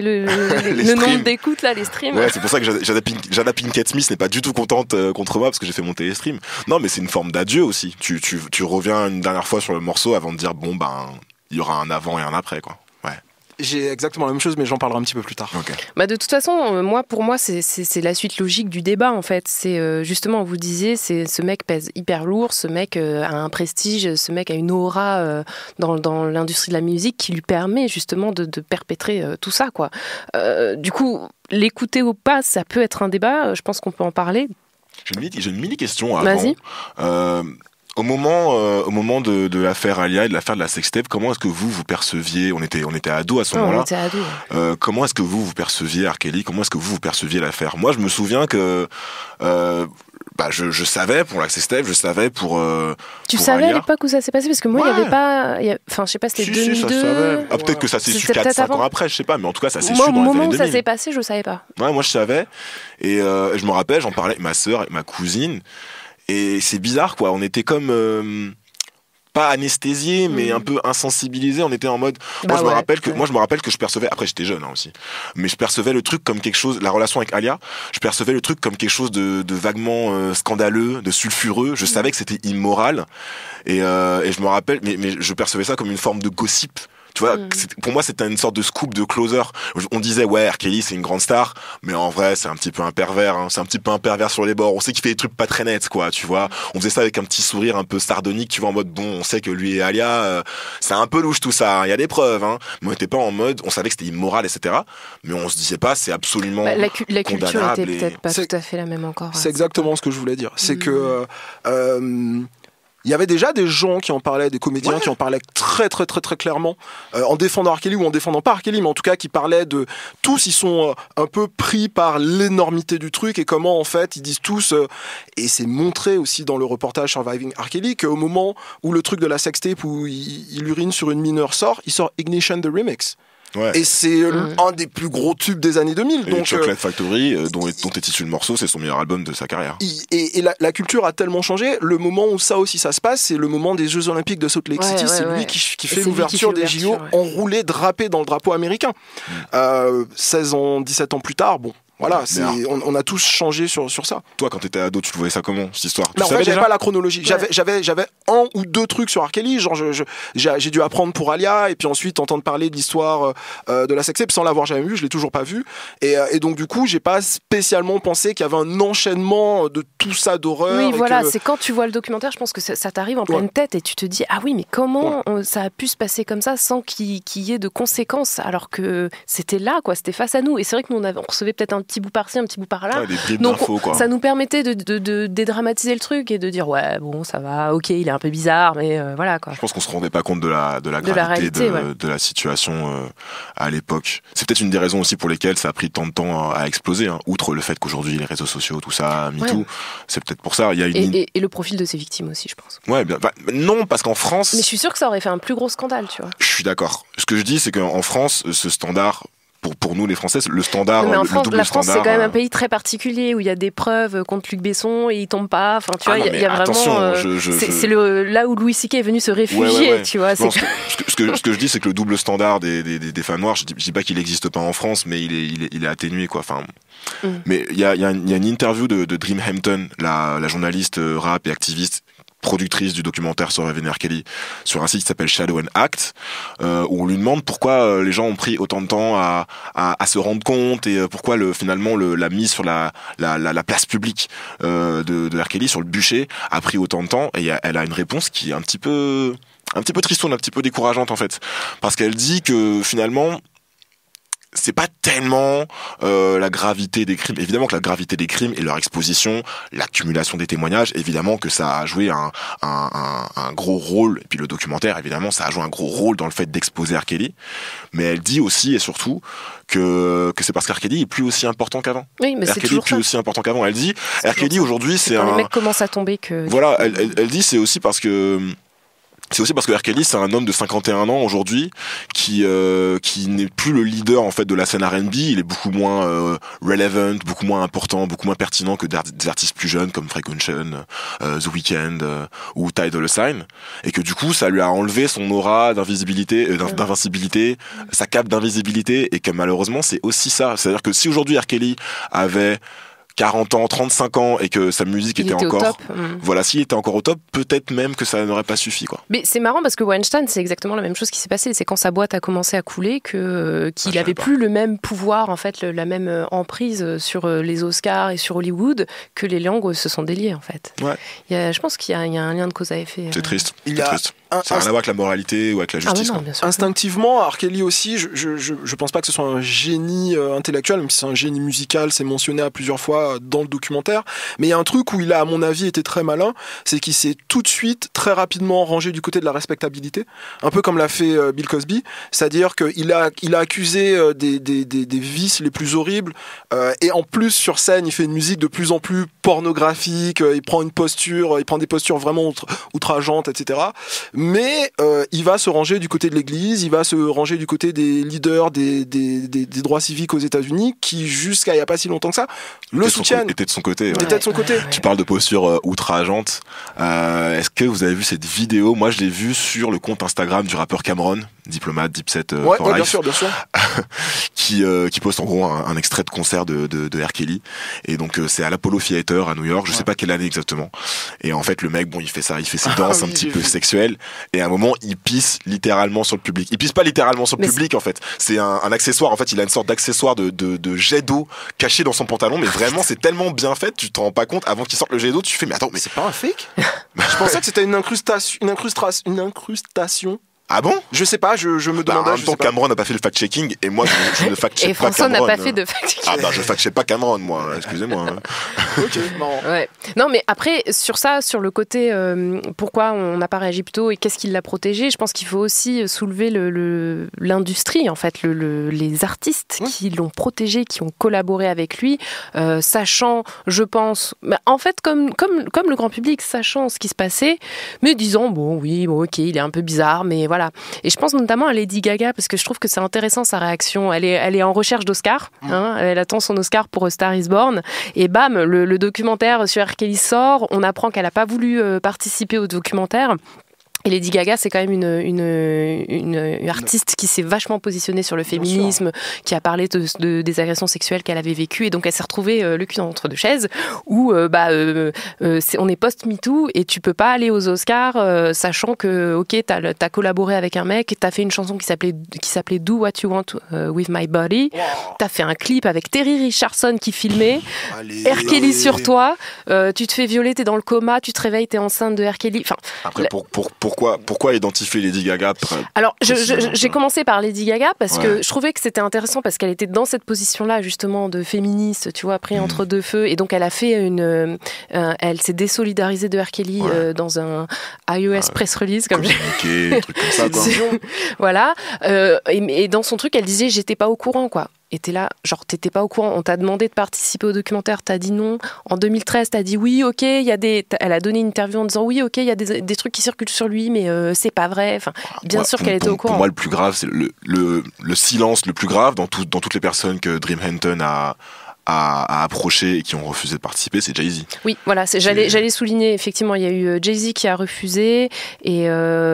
le nombre d'écoutes là, les streams. Ouais, c'est pour ça que Jada Pinkett Smith n'est pas du tout contente contre moi parce que j'ai fait monter les streams. Non, mais c'est une forme d'adieu aussi. Tu reviens une dernière fois sur le morceau avant de dire bon il y aura un avant et un après, quoi. Ouais. J'ai exactement la même chose, mais j'en parlerai un petit peu plus tard. Okay. De toute façon, pour moi, c'est la suite logique du débat, en fait. C'est justement, vous disiez, ce mec pèse hyper lourd, ce mec a un prestige, ce mec a une aura dans l'industrie de la musique qui lui permet justement de perpétrer tout ça, quoi. Du coup, l'écouter ou pas, ça peut être un débat. Je pense qu'on peut en parler. J'ai une mini question avant. Vas-y. Au moment de l'affaire Alia et de l'affaire de la sextape, comment est-ce que vous perceviez, on était ados à ce moment-là. On était ados. Comment est-ce que vous perceviez R. Kelly? Comment est-ce que vous perceviez l'affaire? Moi, je me souviens que je savais pour la sextape, je savais pour. Tu pour savais Alia. À l'époque où ça s'est passé, parce que moi, il y avait pas. Enfin, je sais pas, c'était 2002. Ça savait. Ah, peut-être que ça s'est su 4-5 ans après, je sais pas, mais en tout cas, ça s'est su dans les années 2000. Au moment où ça s'est passé, je savais pas. Ouais, moi je savais, et je me rappelle, j'en parlais avec ma sœur et ma cousine. Et c'est bizarre, quoi. On était comme pas anesthésiés, mais un peu insensibilisés. On était en mode. Moi, je me rappelle que je percevais. Après, j'étais jeune aussi, mais je percevais le truc comme quelque chose. La relation avec Alia, je percevais le truc comme quelque chose de vaguement scandaleux, de sulfureux. Je savais que c'était immoral, et je me rappelle, mais je percevais ça comme une forme de gossip. Tu vois, pour moi, c'était une sorte de scoop de closer. On disait, ouais, R. Kelly, c'est une grande star, mais en vrai, c'est un petit peu un pervers, hein. C'est un petit peu un pervers sur les bords. On sait qu'il fait des trucs pas très nets, quoi, tu vois. On faisait ça avec un petit sourire un peu sardonique, tu vois, en mode, bon, on sait que lui et Alia, c'est un peu louche tout ça, hein. Il y a des preuves, hein. Mais on était pas en mode, on savait que c'était immoral, etc. Mais on se disait pas, c'est absolument la culture était et... peut-être pas tout à fait la même encore. C'est exactement ce que je voulais dire. C'est que il y avait déjà des gens qui en parlaient, des comédiens qui en parlaient très très très très clairement, en défendant R. Kelly ou en défendant pas R. Kelly, mais en tout cas qui parlaient de tous, ils sont un peu pris par l'énormité du truc et comment en fait ils disent tous, et c'est montré aussi dans le reportage Surviving R. Kelly, qu'au moment où le truc de la sextape où il urine sur une mineure sort, il sort Ignition the Remix. Ouais. Et c'est un des plus gros tubes des années 2000. Et donc, Chocolate Factory, dont est issu le morceau, c'est son meilleur album de sa carrière. Et la culture a tellement changé. Le moment où ça aussi ça se passe, c'est le moment des Jeux Olympiques de Salt Lake City. C'est lui qui fait l'ouverture des JO enroulé, drapé dans le drapeau américain. 16 ans, 17 ans plus tard, bon. Voilà, on a tous changé sur ça. Toi, quand t'étais ado, tu voyais ça comment, cette histoire? En fait, j'avais pas la chronologie. J'avais un ou deux trucs sur R. Kelly. Genre, j'ai dû apprendre pour Alia, et puis ensuite entendre parler de l'histoire de la sextape sans l'avoir jamais vu. Je l'ai toujours pas vu. Et donc, du coup, j'ai pas spécialement pensé qu'il y avait un enchaînement de tout ça d'horreur. Oui, voilà, c'est quand tu vois le documentaire, je pense que ça t'arrive en pleine tête et tu te dis, ah oui, mais comment ça a pu se passer comme ça sans qu'il y ait de conséquences, alors que c'était là, quoi, c'était face à nous. Et c'est vrai que nous, on recevait peut-être un petit bout par-ci, un petit bout par-là. Donc ça nous permettait de dédramatiser le truc et de dire ouais, bon, ça va, ok, il est un peu bizarre, mais voilà, quoi. Je pense qu'on se rendait pas compte de la gravité de la situation à l'époque. C'est peut-être une des raisons aussi pour lesquelles ça a pris tant de temps à exploser, hein. Outre le fait qu'aujourd'hui les réseaux sociaux, tout ça, MeToo, c'est peut-être pour ça. Il y a et le profil de ces victimes aussi, je pense. Ouais, non, parce qu'en France. Mais je suis sûre que ça aurait fait un plus gros scandale, tu vois. Je suis d'accord. Ce que je dis, c'est qu'en France, ce standard. Pour nous les Français, le standard, la double France, standard. C'est quand même un pays très particulier où il y a des preuves contre Luc Besson et il tombe pas. Enfin, tu vois, il y a vraiment. C'est là où Louis C.K. est venu se réfugier, tu vois. Non, ce que je dis, c'est que le double standard des femmes noires, je dis pas qu'il n'existe pas en France, mais il est atténué, quoi. Enfin. Mais il y a une interview de Dream Hampton, la journaliste rap et activiste, productrice du documentaire sur R. Kelly, sur un site qui s'appelle Shadow and Act, où on lui demande pourquoi les gens ont pris autant de temps à se rendre compte et pourquoi finalement la mise sur la place publique de R. Kelly, sur le bûcher, a pris autant de temps. Et elle a une réponse qui est un petit peu tristoune, un petit peu décourageante en fait, parce qu'elle dit que finalement c'est pas tellement la gravité des crimes. Évidemment que la gravité des crimes et leur exposition, l'accumulation des témoignages, évidemment que ça a joué un gros rôle. Et puis le documentaire, évidemment, ça a joué un gros rôle dans le fait d'exposer R. Kelly. Mais elle dit aussi et surtout que c'est parce qu'R. Kelly est plus aussi important qu'avant. Oui, mais R. Kelly est plus aussi important qu'avant. Elle dit, R. Kelly aujourd'hui, c'est quand les mecs commencent à tomber que. Voilà, elle dit, c'est aussi parce que R. Kelly, c'est un homme de 51 ans aujourd'hui qui n'est plus le leader en fait de la scène R&B. Il est beaucoup moins relevant, beaucoup moins important, beaucoup moins pertinent que des artistes plus jeunes comme Frank Ocean, The Weeknd ou Ty Dolla $ign, et que du coup ça lui a enlevé son aura d'invisibilité, d'invincibilité, sa cape d'invisibilité, et que malheureusement c'est aussi ça. C'est-à-dire que si aujourd'hui R. Kelly avait 40 ans, 35 ans et que sa musique était encore au top. Voilà, s'il était encore au top, peut-être même que ça n'aurait pas suffi, quoi. Mais c'est marrant parce que Weinstein, c'est exactement la même chose qui s'est passé. C'est quand sa boîte a commencé à couler qu'il avait plus le même pouvoir, en fait, la même emprise sur les Oscars et sur Hollywood, que les langues se sont déliées, en fait. Ouais. Je pense qu'il y a un lien de cause à effet. C'est triste. Il y a Ça n'a rien à voir avec la moralité ou avec la justice. Non, instinctivement, R. Kelly aussi, je pense pas que ce soit un génie intellectuel, même si c'est un génie musical, c'est mentionné à plusieurs fois dans le documentaire. Mais il y a un truc où il a, à mon avis, été très malin, c'est qu'il s'est tout de suite, très rapidement rangé du côté de la respectabilité, un peu comme l'a fait Bill Cosby, c'est-à-dire qu'il a accusé des vices les plus horribles, et en plus sur scène, il fait une musique de plus en plus pornographique, il prend des postures vraiment outrageantes, etc. Mais il va se ranger du côté de l'Église, il va se ranger du côté des leaders des droits civiques aux États-Unis, qui jusqu'à il y a pas si longtemps que ça le soutiennent. Était de son côté. Ouais. Était de son côté. Tu parles de posture outrageante. Est-ce que vous avez vu cette vidéo? Moi, je l'ai vue sur le compte Instagram du rappeur Cameron, diplomate, Dipset for Life, bien sûr. qui poste en gros un extrait de concert de R. Kelly. Et donc c'est à l'Apollo Theater à New York. Je sais pas quelle année exactement. Et en fait, le mec, il fait ses danses un petit peu sexuelles. Et à un moment, il pisse littéralement sur le public. Il pisse pas littéralement sur le public, en fait. C'est un accessoire. En fait, il a une sorte d'accessoire de jet d'eau caché dans son pantalon. Mais vraiment, c'est tellement bien fait, tu te rends pas compte. Avant qu'il sorte le jet d'eau, tu fais, mais attends, mais c'est pas un fake? Je pensais que c'était une incrustation. Ah bon? Je sais pas, je me demandais. En même temps, Cameron n'a pas fait le fact-checking et moi je ne fact-check pas Cameron. Et François n'a pas fait de fact-checking. Ah bah je fact-check pas Cameron, moi, excusez-moi. Ok, marrant. Ouais. Non mais après, sur le côté pourquoi on n'a pas réagi plus tôt et qu'est-ce qui l'a protégé, je pense qu'il faut aussi soulever l'industrie, en fait, les artistes qui l'ont protégé, qui ont collaboré avec lui, sachant, je pense, en fait comme le grand public, sachant ce qui se passait, mais disant ok, il est un peu bizarre, mais voilà. Et je pense notamment à Lady Gaga, parce que je trouve que c'est intéressant sa réaction. Elle est en recherche d'Oscar, elle attend son Oscar pour Star is Born, et bam, le documentaire sur R. Kelly sort, on apprend qu'elle n'a pas voulu participer au documentaire. Et Lady Gaga, c'est quand même une artiste qui s'est vachement positionnée sur le féminisme, qui a parlé des agressions sexuelles qu'elle avait vécues, et donc elle s'est retrouvée le cul entre deux chaises, où on est post-MeToo, et tu peux pas aller aux Oscars sachant que, ok, t'as collaboré avec un mec, t'as fait une chanson qui s'appelait Do What You Want With My Body, t'as fait un clip avec Terry Richardson qui filmait, R. Kelly sur toi, tu te fais violer, t'es dans le coma, tu te réveilles, t'es enceinte de R. Kelly. Enfin, après, pourquoi identifier Lady Gaga? Alors, j'ai commencé par Lady Gaga parce que je trouvais que c'était intéressant parce qu'elle était dans cette position-là, justement, de féministe, tu vois, pris entre deux feux. Et donc, elle a fait elle s'est désolidarisée de R. Kelly dans un iOS press release, comme un truc comme ça, quoi. Voilà. Et dans son truc, elle disait, j'étais pas au courant, quoi. Et t'es là, genre t'étais pas au courant, on t'a demandé de participer au documentaire, t'as dit non. En 2013, t'as dit oui, ok, elle a donné une interview en disant oui, ok, il y a des trucs qui circulent sur lui, mais c'est pas vrai. Enfin, bien sûr qu'elle était au courant. Pour moi, le plus grave, c'est le silence le plus grave dans toutes les personnes que Dream Hampton a approché et qui ont refusé de participer, c'est Jay-Z. Oui, voilà, j'allais souligner, effectivement, il y a eu Jay-Z qui a refusé et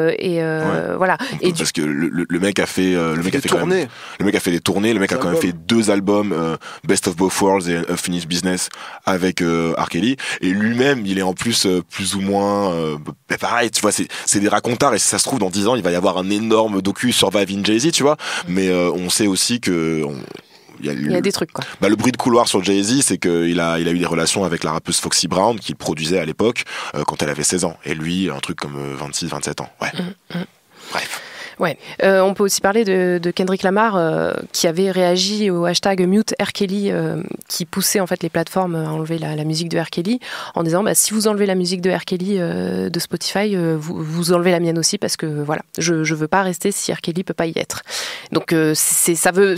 voilà. Et parce que le mec a fait des tournées, le mec a quand même fait 2 albums, Best of Both Worlds et Unfinished Business avec R. Kelly, et lui-même il est en plus plus ou moins pareil, tu vois, c'est des racontards, et si ça se trouve dans 10 ans il va y avoir un énorme docu Surviving Jay-Z, tu vois, mais on sait aussi que il y a des trucs, quoi. Le bruit de couloir sur Jay-Z, c'est qu'il a eu des relations avec la rappeuse Foxy Brown, qu'il produisait à l'époque, quand elle avait 16 ans. Et lui, un truc comme 26, 27 ans. Ouais. Bref. Ouais. On peut aussi parler de Kendrick Lamar qui avait réagi au hashtag Mute R. Kelly qui poussait en fait les plateformes à enlever la musique de R. Kelly en disant si vous enlevez la musique de R. Kelly de Spotify, vous enlevez la mienne aussi parce que voilà, je veux pas rester si R. Kelly peut pas y être. Donc c'est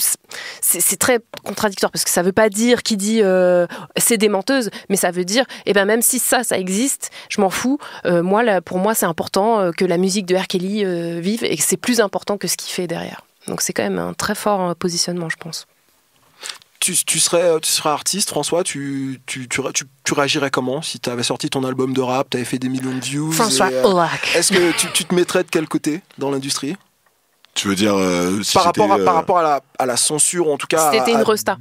très contradictoire parce que ça veut pas dire qui dit c'est des menteuses, mais ça veut dire même si ça existe, je m'en fous. Pour moi c'est important que la musique de R. Kelly vive et que c'est plus important que ce qu'il fait derrière. Donc c'est quand même un très fort positionnement, je pense. Tu serais artiste, François, tu réagirais comment si tu avais sorti ton album de rap, tu avais fait des millions de views? François Olac. Est-ce que tu te mettrais de quel côté dans l'industrie? Tu veux dire si par rapport à la censure, en tout cas si t'étais une resta.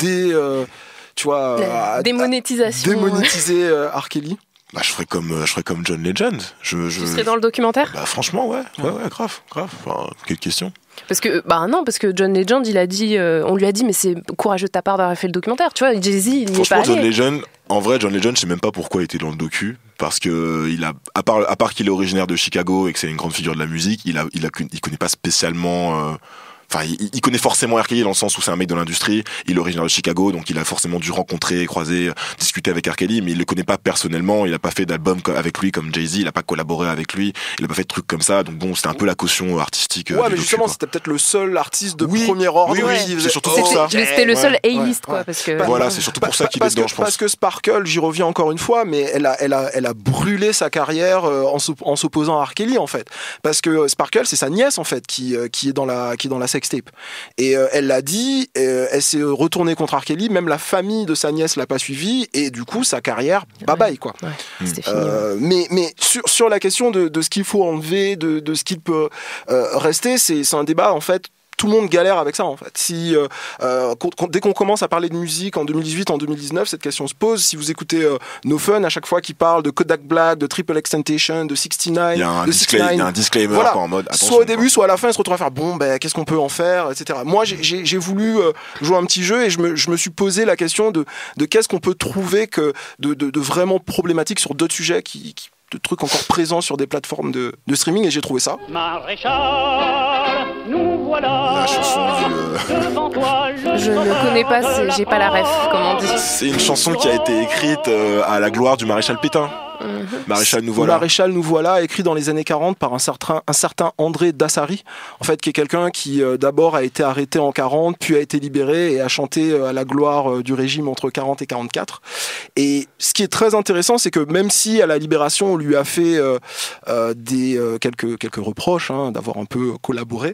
Tu vois, démonétisation. Démonétiser R. Kelly. Je ferais comme John Legend. Tu serais dans le documentaire? Franchement, ouais, grave. Enfin, quelle question. Parce que John Legend, il a dit, on lui a dit, mais c'est courageux de ta part d'avoir fait le documentaire. Tu vois, Jay-Z, il n'y est pas allé. John Legend, je sais même pas pourquoi il était dans le docu. parce que à part qu'il est originaire de Chicago et que c'est une grande figure de la musique, il connaît pas spécialement. Enfin, il connaît forcément R. Kelly dans le sens où c'est un mec de l'industrie, il est originaire de Chicago, donc il a forcément dû rencontrer, croiser, discuter avec R. Kelly, mais il le connaît pas personnellement, il a pas fait d'album avec lui comme Jay-Z, il a pas collaboré avec lui, il a pas fait de trucs comme ça, donc bon, c'était un peu la caution artistique. Ouais, mais justement, c'était peut-être le seul artiste de premier ordre. Oui, c'est surtout pour ça. C'était le seul A-list, quoi, parce que. Voilà, c'est surtout pour ça qu'il est dedans, je pense. Parce que Sparkle, j'y reviens encore une fois, mais elle a brûlé sa carrière en s'opposant à R. Kelly, en fait. Parce que Sparkle, c'est sa nièce, en fait, qui est dans la sextape. Et elle l'a dit, elle s'est retournée contre R. Kelly, même la famille de sa nièce l'a pas suivi, et du coup sa carrière, bye bye quoi. Ouais, c'était fini. Mais sur la question de ce qu'il faut enlever, de ce qu'il peut rester, c'est un débat en fait. Tout le monde galère avec ça en fait. Si dès qu'on commence à parler de musique en 2018, en 2019, cette question se pose. Si vous écoutez No Fun, à chaque fois qu'il parle de Kodak Black, de Triple XXXTentacion, de 69, il y a un disclaimer voilà. en mode attention, soit au début, soit à la fin, il se retrouve à faire bon, qu'est-ce qu'on peut en faire, etc. Moi, j'ai voulu jouer un petit jeu et je me suis posé la question de qu'est-ce qu'on peut trouver de vraiment problématique sur d'autres sujets de trucs encore présents sur des plateformes de streaming, et j'ai trouvé ça. Maréchal, nous voilà. La chanson Je ne connais pas, j'ai pas la ref, comme on dit. C'est une chanson qui a été écrite à la gloire du maréchal Pétain. Maréchal nous voilà. Maréchal nous voilà, écrit dans les années 40 par un certain André Dassary, en fait, qui est quelqu'un qui d'abord a été arrêté en 40, puis a été libéré et a chanté à la gloire du régime entre 40 et 44. Et ce qui est très intéressant, c'est que même si à la libération on lui a fait quelques reproches d'avoir un peu collaboré,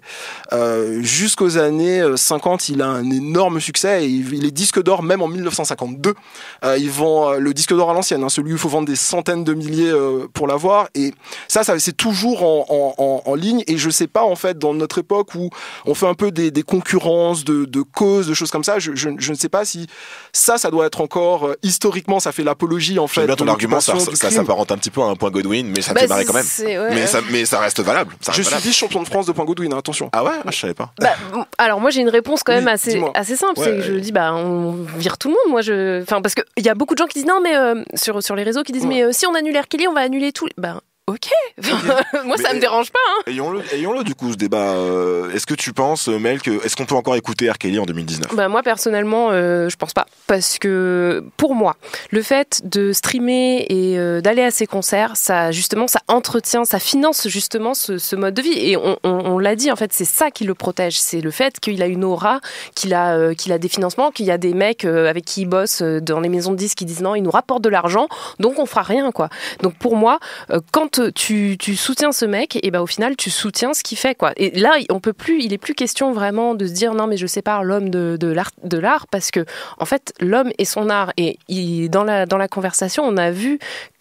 jusqu'aux années 50, il a un énorme succès et il est disque d'or même en 1952. Ils vend le disque d'or à l'ancienne, celui où il faut vendre des centaines de milliers pour l'avoir, et ça c'est toujours en ligne. Et je sais pas, en fait, dans notre époque où on fait un peu des concurrences de causes, de choses comme ça, je ne sais pas si ça doit être encore historiquement, ça fait l'apologie en fait. J'aime bien ton argument, ça s'apparente un petit peu à un point Godwin, mais ça me fait marrer quand même. Ouais. Mais ça reste valable. Je suis vice-champion de France de point Godwin, attention. Ah ouais, je savais pas. Alors moi j'ai une réponse quand même assez simple, c'est que je dis on vire tout le monde. Parce que il y a beaucoup de gens qui disent non, mais sur les réseaux qui disent mais si on annule R. Kelly, on va annuler tout. Ok. Moi, ça me dérange pas. Ayons-le du coup, ce débat. Est-ce que tu penses, Mel, est-ce qu'on peut encore écouter R. Kelly en 2019 ? Moi, personnellement, je pense pas. Parce que, pour moi, le fait de streamer et d'aller à ses concerts, ça entretient, ça finance justement ce mode de vie. Et on l'a dit, en fait, c'est ça qui le protège. C'est le fait qu'il a une aura, qu'il a des financements, qu'il y a des mecs avec qui il bosse dans les maisons de disques qui disent non, il nous rapporte de l'argent, donc on fera rien, quoi. Donc, pour moi, quand tu soutiens ce mec, et au final tu soutiens ce qu'il fait, quoi. Et là il est plus question vraiment de se dire non mais je sépare l'homme de l'art, parce que en fait l'homme et son art, et dans la conversation on a vu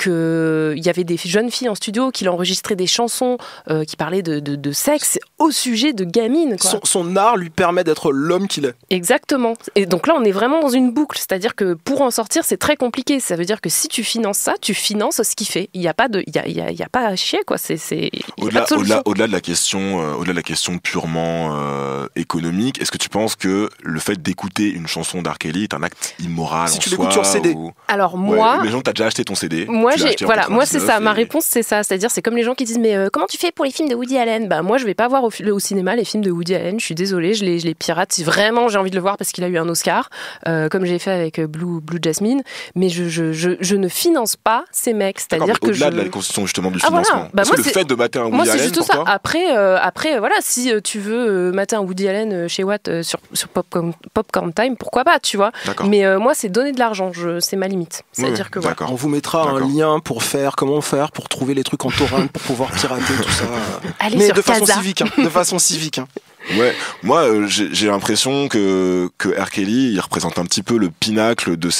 que il y avait des jeunes filles en studio qui enregistraient des chansons qui parlaient de sexe au sujet de gamines, quoi. Son art lui permet d'être l'homme qu'il est. Exactement. Et donc là on est vraiment dans une boucle, c'est-à-dire que pour en sortir c'est très compliqué. Ça veut dire que si tu finances ça, tu finances ce qu'il fait. Il y a pas pas à chier, quoi. Au-delà de la question purement économique, est-ce que tu penses que le fait d'écouter une chanson d'R. Kelly est un acte immoral si tu l'écoutes sur CD? Alors moi, les gens, t'as déjà acheté ton CD. Moi c'est ça. Ma réponse c'est ça. C'est-à-dire c'est comme les gens qui disent mais comment tu fais pour les films de Woody Allen? Moi je vais pas voir au cinéma les films de Woody Allen. Je suis désolée, je les pirate si vraiment j'ai envie de le voir parce qu'il a eu un Oscar, comme j'ai fait avec Blue Jasmine. Mais je ne finance pas ces mecs. C'est-à-dire que au-delà de la constitution justement du financement. Parce que le fait de mater un Woody Allen, pourquoi ? Après, voilà, si tu veux mater un Woody Allen chez Watt sur Popcorn Time, pourquoi pas, tu vois. Mais moi, c'est donner de l'argent, c'est ma limite. C'est-à-dire que on vous mettra un lien pour comment faire pour trouver les trucs en torrent pour pouvoir pirater tout ça. Allez, mais sur de façon civique. Ouais, moi j'ai l'impression que R. Kelly il représente un petit peu le pinacle de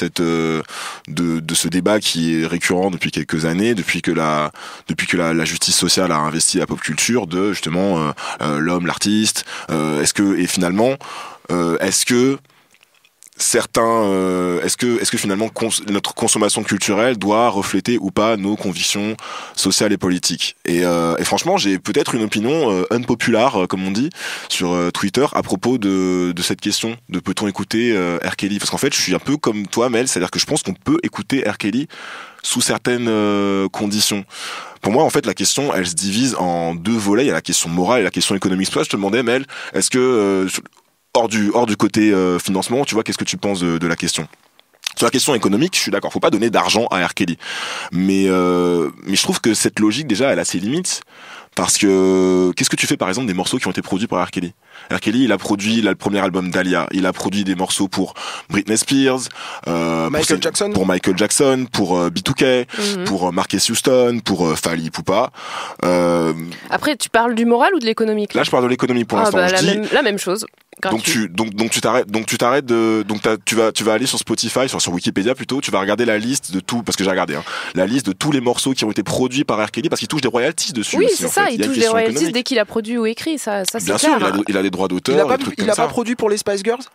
ce débat qui est récurrent depuis quelques années, depuis que la justice sociale a investi la pop culture, de justement l'homme, l'artiste. Est-ce que certains, est-ce que finalement notre consommation culturelle doit refléter ou pas nos convictions sociales et politiques. Et franchement, j'ai peut-être une opinion unpopular, comme on dit, sur Twitter à propos de cette question de peut-on écouter R. Kelly, parce qu'en fait, je suis un peu comme toi, Mel, c'est-à-dire que je pense qu'on peut écouter R. Kelly sous certaines conditions. Pour moi, en fait, la question, elle se divise en deux volets. Il y a la question morale et la question économique. Toi, je te demandais, Mel, est-ce que hors du côté financement, tu vois, qu'est-ce que tu penses de la question? Sur la question économique, je suis d'accord, faut pas donner d'argent à R. Kelly. Mais je trouve que cette logique, déjà, elle a ses limites. Parce que, qu'est-ce que tu fais par exemple des morceaux qui ont été produits par R. Kelly? R. Kelly, il a produit le premier album d'Alia, il a produit des morceaux pour Britney Spears, pour Michael Jackson, pour B2K, pour Marques Houston, pour Fally Ipupa. Après, tu parles du moral ou de l'économique? Là, je parle de l'économie pour l'instant. La même chose. Donc tu t'arrêtes tu vas aller sur Spotify, sur Wikipédia plutôt, tu vas regarder la liste de tout, parce que j'ai regardé, la liste de tous les morceaux qui ont été produits par R. Kelly, parce qu'il touche des royalties dessus. Oui, aussi, c'est ça, il touche des royalties dès qu'il a produit ou écrit, ça c'est bien clair. Sûr, il a des droits d'auteur. Il a pas produit pour les Spice Girls?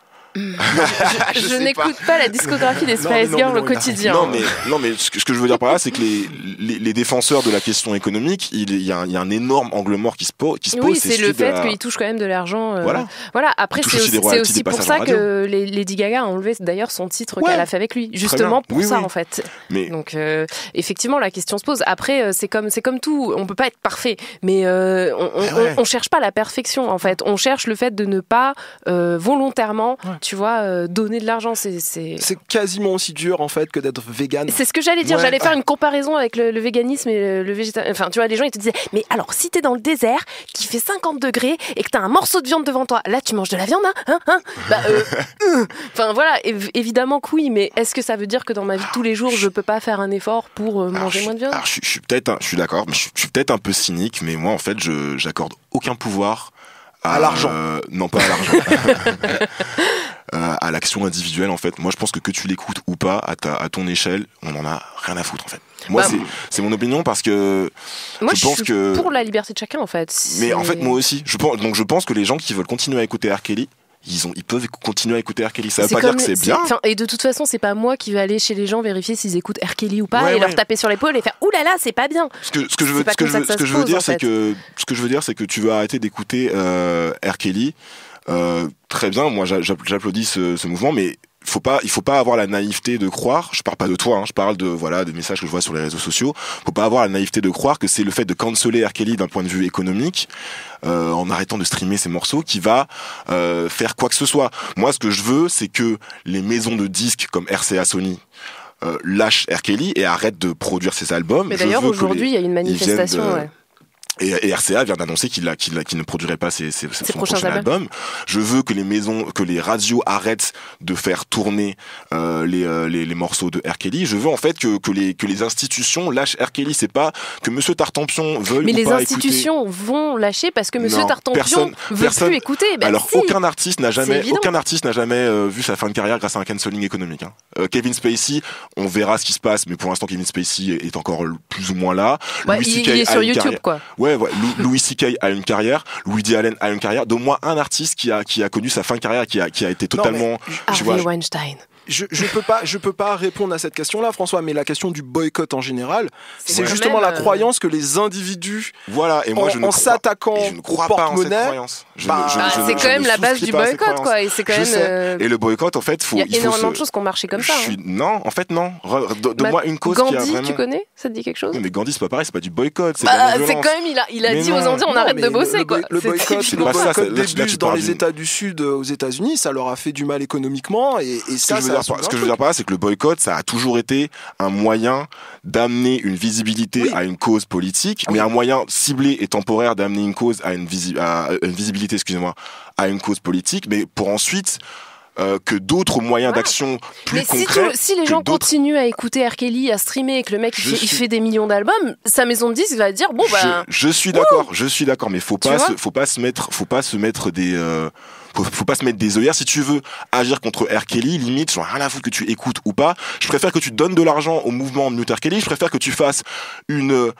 je n'écoute pas la discographie des Spice Girls au quotidien. Non, mais ce que je veux dire par là, c'est que les défenseurs de la question économique, il y a un énorme angle mort qui se pose. Oui, c'est le fait qu'il touche quand même de l'argent. Voilà. Après, c'est aussi pour ça que Lady Gaga a enlevé d'ailleurs son titre qu'elle a fait avec lui, justement pour ça en fait. Donc effectivement, la question se pose. Après, c'est comme tout, on peut pas être parfait, mais on cherche pas la perfection en fait. On cherche le fait de ne pas volontairement. Tu vois, donner de l'argent, c'est quasiment aussi dur en fait que d'être vegan. C'est ce que j'allais dire. J'allais faire une comparaison avec le véganisme et le végétarisme. Enfin, tu vois, les gens ils te disaient, mais alors si t'es dans le désert, qui fait 50 degrés et que t'as un morceau de viande devant toi, là tu manges de la viande, hein Enfin voilà, évidemment que oui, mais est-ce que ça veut dire que dans ma vie de tous les jours, je peux pas faire un effort pour manger moins de viande? Je suis d'accord, mais je suis peut-être un peu cynique, mais moi en fait, j'accorde aucun pouvoir à l'argent. Non, pas à l'argent. À l'action individuelle, en fait. Moi, je pense que tu l'écoutes ou pas, à ton échelle, on en a rien à foutre, en fait. Moi, c'est mon opinion, parce que moi, je pense que pour la liberté de chacun, en fait. Mais en fait, moi aussi. Je pense que les gens qui veulent continuer à écouter R. Kelly, ils peuvent continuer à écouter R. Kelly. Ça veut pas dire que c'est bien. Et de toute façon, c'est pas moi qui vais aller chez les gens vérifier s'ils écoutent R. Kelly ou pas, et leur taper sur l'épaule et faire oulala, c'est pas bien. Ce que je veux dire, c'est que tu veux arrêter d'écouter R. Kelly. Très bien, moi j'applaudis ce mouvement, mais il faut pas avoir la naïveté de croire, je parle pas de toi, je parle des messages que je vois sur les réseaux sociaux, faut pas avoir la naïveté de croire que c'est le fait de canceller R. Kelly d'un point de vue économique, en arrêtant de streamer ses morceaux, qui va faire quoi que ce soit. Moi, ce que je veux, c'est que les maisons de disques comme RCA Sony lâchent R. Kelly et arrêtent de produire ses albums. Mais d'ailleurs, aujourd'hui, il y a une manifestation, Et RCA vient d'annoncer qu'il ne produirait pas son prochain album. Je veux que les radios arrêtent de faire tourner les morceaux de R. Kelly. Je veux en fait que les institutions lâchent R. Kelly. C'est pas que Monsieur Tartampion veuille ou pas écouter. Mais les institutions vont lâcher parce que Monsieur Tartampion veut plus écouter. Alors aucun artiste n'a jamais vu sa fin de carrière grâce à un cancelling économique. Kevin Spacey, on verra ce qui se passe, mais pour l'instant Kevin Spacey est encore plus ou moins là. Il est sur YouTube, quoi. Ouais, Louis C.K. a une carrière, Woody Allen a une carrière. Donne-moi un artiste qui a connu sa fin de carrière, qui a été totalement. Harvey Weinstein. Je peux pas répondre à cette question-là, François, mais la question du boycott en général, c'est justement la croyance que les individus, et moi, en s'attaquant au porte-monnaie, c'est quand même la base du boycott, quoi. Et c'est quand même. Et le boycott, en fait, il y a énormément de choses qui ont marché comme ça. Non, en fait, non. Donne-moi une cause Gandhi, qui a vraiment. tu connais? Ça te dit quelque chose? Mais Gandhi, c'est pas pareil, c'est pas du boycott. C'est quand même, il a dit aux Indiens, on arrête de bosser, quoi. Le boycott des bus dans les États du Sud aux États-Unis, ça leur a fait du mal économiquement, et ça. Ce que je veux dire par là, c'est que le boycott, ça a toujours été un moyen d'amener une visibilité à une cause politique, mais un moyen ciblé et temporaire d'amener une cause à une visibilité, à une cause politique, mais pour ensuite que d'autres moyens d'action plus concrets. Mais si les gens continuent à écouter R. Kelly, à streamer, et que le mec il fait des millions d'albums, sa maison de disques va dire je suis d'accord, mais faut pas se mettre des œillères. Si tu veux agir contre R. Kelly, limite, j'en ai rien à foutre que tu écoutes ou pas. Je préfère que tu donnes de l'argent au mouvement Mute R. Kelly. Je préfère que tu fasses une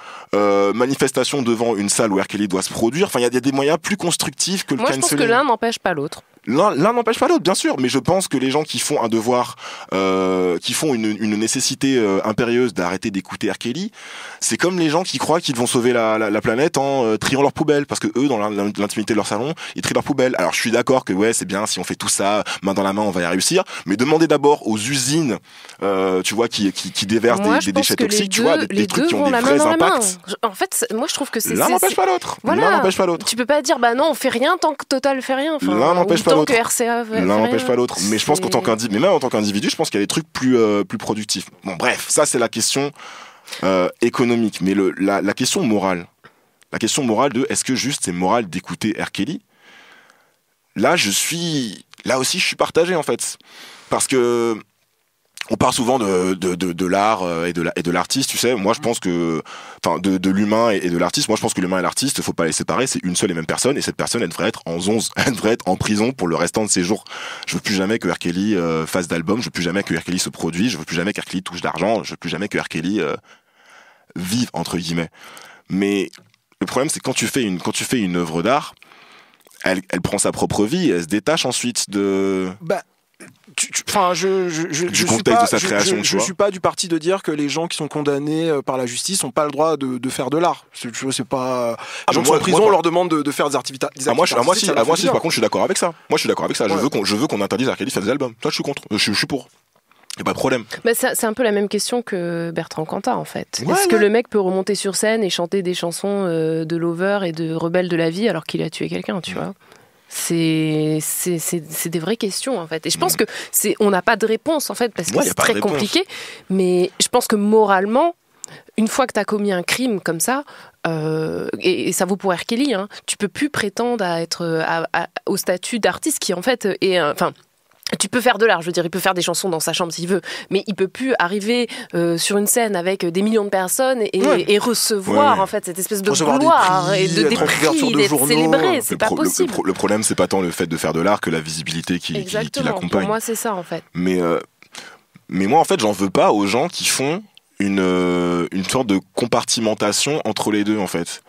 manifestation devant une salle où R. Kelly doit se produire. Enfin, il y a des moyens plus constructifs que le canceling. Moi, je pense que l'un n'empêche pas l'autre. L'un n'empêche pas l'autre, bien sûr, mais je pense que les gens qui font un devoir, qui font une nécessité impérieuse d'arrêter d'écouter R. Kelly, c'est comme les gens qui croient qu'ils vont sauver la planète en triant leurs poubelles, parce que eux, dans l'intimité de leur salon, ils trient leurs poubelles. Alors je suis d'accord que ouais, c'est bien, si on fait tout ça, main dans la main, on va y réussir, mais demandez d'abord aux usines, tu vois, qui déversent des déchets toxiques, tu vois, des trucs qui ont des vrais impacts. En fait, moi je trouve que c'est... L'un n'empêche pas l'autre. Voilà. L'un n'empêche pas l'autre. Tu peux pas dire, bah non, on fait rien tant que Total fait rien. Enfin, l'un n'empêche pas l'autre. Que RCA fait l'un n'empêche rien. pas l'autre. Mais je pense mais même en tant qu'individu, je pense qu'il y a des trucs plus productifs. Bon, bref, ça c'est la question économique. Mais la question morale. La question morale de est-ce que juste c'est moral d'écouter R. Kelly? Là aussi, je suis partagé en fait. Parce que on parle souvent de l'art et de l'artiste, tu sais. Moi, je pense que, enfin, de l'humain et de l'artiste. Moi, je pense que l'humain et l'artiste, faut pas les séparer. C'est une seule et même personne. Et cette personne, elle devrait être elle devrait être en prison pour le restant de ses jours. Je veux plus jamais que R. Kelly fasse d'album. Je veux plus jamais que R. Kelly se produise. Je veux plus jamais que R. Kelly touche d'argent. Je veux plus jamais que R. Kelly vive entre guillemets. Mais le problème, c'est quand tu fais une œuvre d'art, elle prend sa propre vie. Elle se détache ensuite de. Enfin, du contexte de sa création. Je suis pas du parti de dire que les gens qui sont condamnés par la justice n'ont pas le droit de faire de l'art. C'est pas. Les gens qui sont en prison, on leur demande de faire des activités. Moi, par contre, je suis d'accord avec ça. Moi, je suis d'accord avec ça. Ouais. Je veux qu'on interdise R. Kelly de faire des albums. Toi, je suis contre. Je suis pour. Y a pas de problème. Bah, c'est un peu la même question que Bertrand Cantat en fait. Est-ce que le mec peut remonter sur scène et chanter des chansons de Lover et de Rebelle de la vie alors qu'il a tué quelqu'un, tu vois? C'est des vraies questions en fait. Et je pense que on n'a pas de réponse en fait parce que c'est très compliqué. Mais je pense que moralement, une fois que tu as commis un crime comme ça, et ça vaut pour R. Kelly, hein, tu peux plus prétendre à être au statut d'artiste qui en fait est tu peux faire de l'art, je veux dire, il peut faire des chansons dans sa chambre s'il veut, mais il peut plus arriver sur une scène avec des millions de personnes et recevoir en fait cette espèce de gloire et des prix, d'être célébré, c'est pas possible. Le problème, c'est pas tant le fait de faire de l'art que la visibilité qui l'accompagne. Pour moi, c'est ça en fait. Mais moi, en fait, j'en veux pas aux gens qui font une sorte de compartimentation entre les deux, en fait.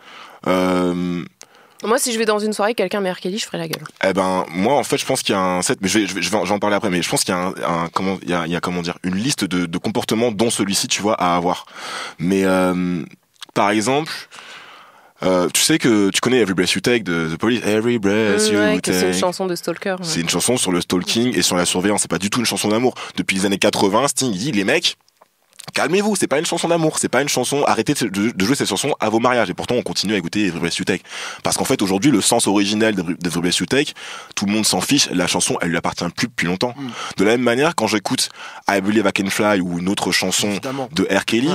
Moi, si je vais dans une soirée, quelqu'un met R. Kelly, je ferai la gueule. Eh ben, moi, en fait, je pense qu'il y a un set, mais je vais en parler après, mais je pense qu'il y a comment dire, une liste de comportements dont celui-ci, tu vois, à avoir. Mais, par exemple, tu sais que tu connais Every Breath You Take de The Police. Every Breath You Take. C'est une chanson de stalker. C'est une chanson sur le stalking et sur la surveillance. C'est pas du tout une chanson d'amour. Depuis les années 80, Sting dit, les mecs, calmez-vous, c'est pas une chanson d'amour, c'est pas une chanson, arrêtez de jouer cette chanson à vos mariages. Et pourtant, on continue à écouter Every Breath You Take. Parce qu'en fait, aujourd'hui, le sens originel d'Every Breath You Take, tout le monde s'en fiche, la chanson, elle lui appartient plus depuis longtemps. De la même manière, quand j'écoute I Believe I Can Fly ou une autre chanson de R. Kelly,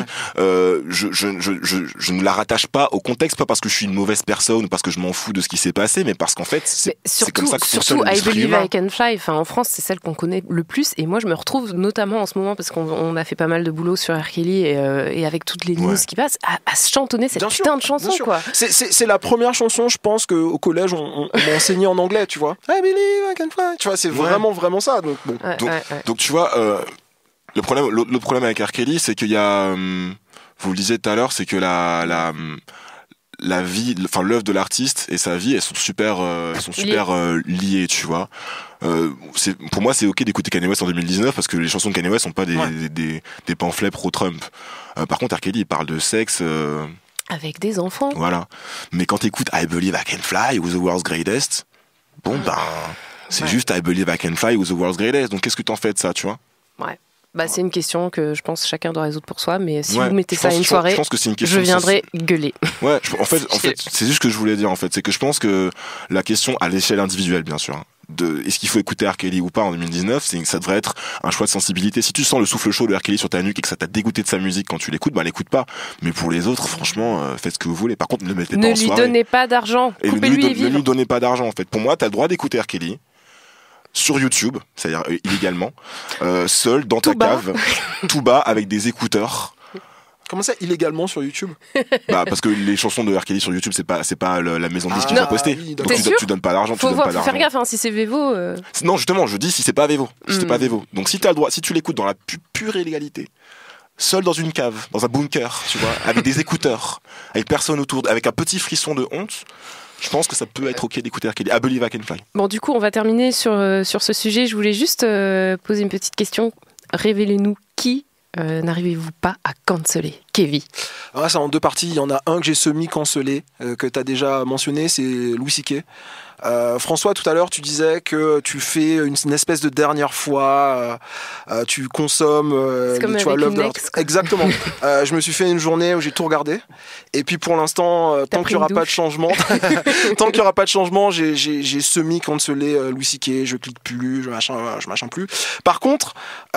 je ne la rattache pas au contexte, pas parce que je suis une mauvaise personne ou parce que je m'en fous de ce qui s'est passé, mais parce qu'en fait, c'est comme ça que fonctionne l'esprit humain. Surtout I Believe I Can Fly, enfin, en France, c'est celle qu'on connaît le plus. Et moi, je me retrouve notamment en ce moment, parce qu'on a fait pas mal de boulot sur R. Kelly et avec toutes les news qui passent, à chantonner cette putain de chanson, quoi. C'est la première chanson, je pense, qu'au collège, on m'a enseigné en anglais, tu vois. I believe I can fly. Tu vois, c'est vraiment ça. Donc, bon. Donc tu vois, l'autre problème avec R. Kelly, c'est qu'il y a, vous le disiez tout à l'heure, c'est que la vie, enfin l'œuvre de l'artiste et sa vie, elles sont super liées, tu vois. Pour moi, c'est ok d'écouter Kanye West en 2019 parce que les chansons de Kanye West sont pas des pamphlets pro-Trump. Par contre, R. Kelly, il parle de sexe. Avec des enfants. Voilà. Mais quand t'écoutes I Believe I Can Fly ou The World's Greatest, c'est juste I Believe I Can Fly ou The World's Greatest. Donc qu'est-ce que t'en fais de ça, tu vois? Ouais. C'est une question que je pense chacun doit résoudre pour soi, mais si vous mettez ça à une soirée, je viendrai gueuler. Ouais, en fait, c'est juste ce que je voulais dire, en fait. C'est que je pense que la question, à l'échelle individuelle, bien sûr, est-ce qu'il faut écouter R. Kelly ou pas en 2019, ça devrait être un choix de sensibilité. Si tu sens le souffle chaud de R. Kelly sur ta nuque et que ça t'a dégoûté de sa musique quand tu l'écoutes, l'écoute pas. Mais pour les autres, franchement, faites ce que vous voulez. Par contre, ne le mettez pas en soirée. Ne lui donnez pas d'argent. Coupez-lui les vivres. Ne lui donnez pas d'argent, en fait. Pour moi, t'as le droit d'écouter R. Kelly sur YouTube, c'est-à-dire illégalement, seul dans ta cave, tout bas avec des écouteurs. Comment ça, illégalement sur YouTube? Parce que les chansons de R. Kelly sur YouTube, c'est pas la maison de disque qui va poster. Donc tu donnes pas d'argent. Faut faire gaffe, hein, si c'est Vevo. Non, justement, je dis si c'est pas Vevo. Si c'est pas Vevo. Donc si t'as le droit, si tu l'écoutes dans la pure illégalité, seul dans une cave, dans un bunker, tu vois, avec des écouteurs, avec personne autour, avec un petit frisson de honte. Je pense que ça peut être ok d'écouter R. Kelly. I Believe I Can Fly. Bon, du coup, on va terminer sur ce sujet. Je voulais juste poser une petite question. Révélez-nous qui n'arrivez-vous pas à canceller? Kevin. C'est en 2 parties. Il y en a un que j'ai semi-cancellé, que tu as déjà mentionné, c'est Louis C.K. François, tout à l'heure, tu disais que tu fais une espèce de dernière fois, tu consommes. C'est comme avec une ex, quoi. Exactement. Je me suis fait une journée où j'ai tout regardé. Et puis pour l'instant, tant qu'il n'y aura pas de changement, j'ai semi-cancellé Louis C.K. Je clique plus, je machin plus. Par contre,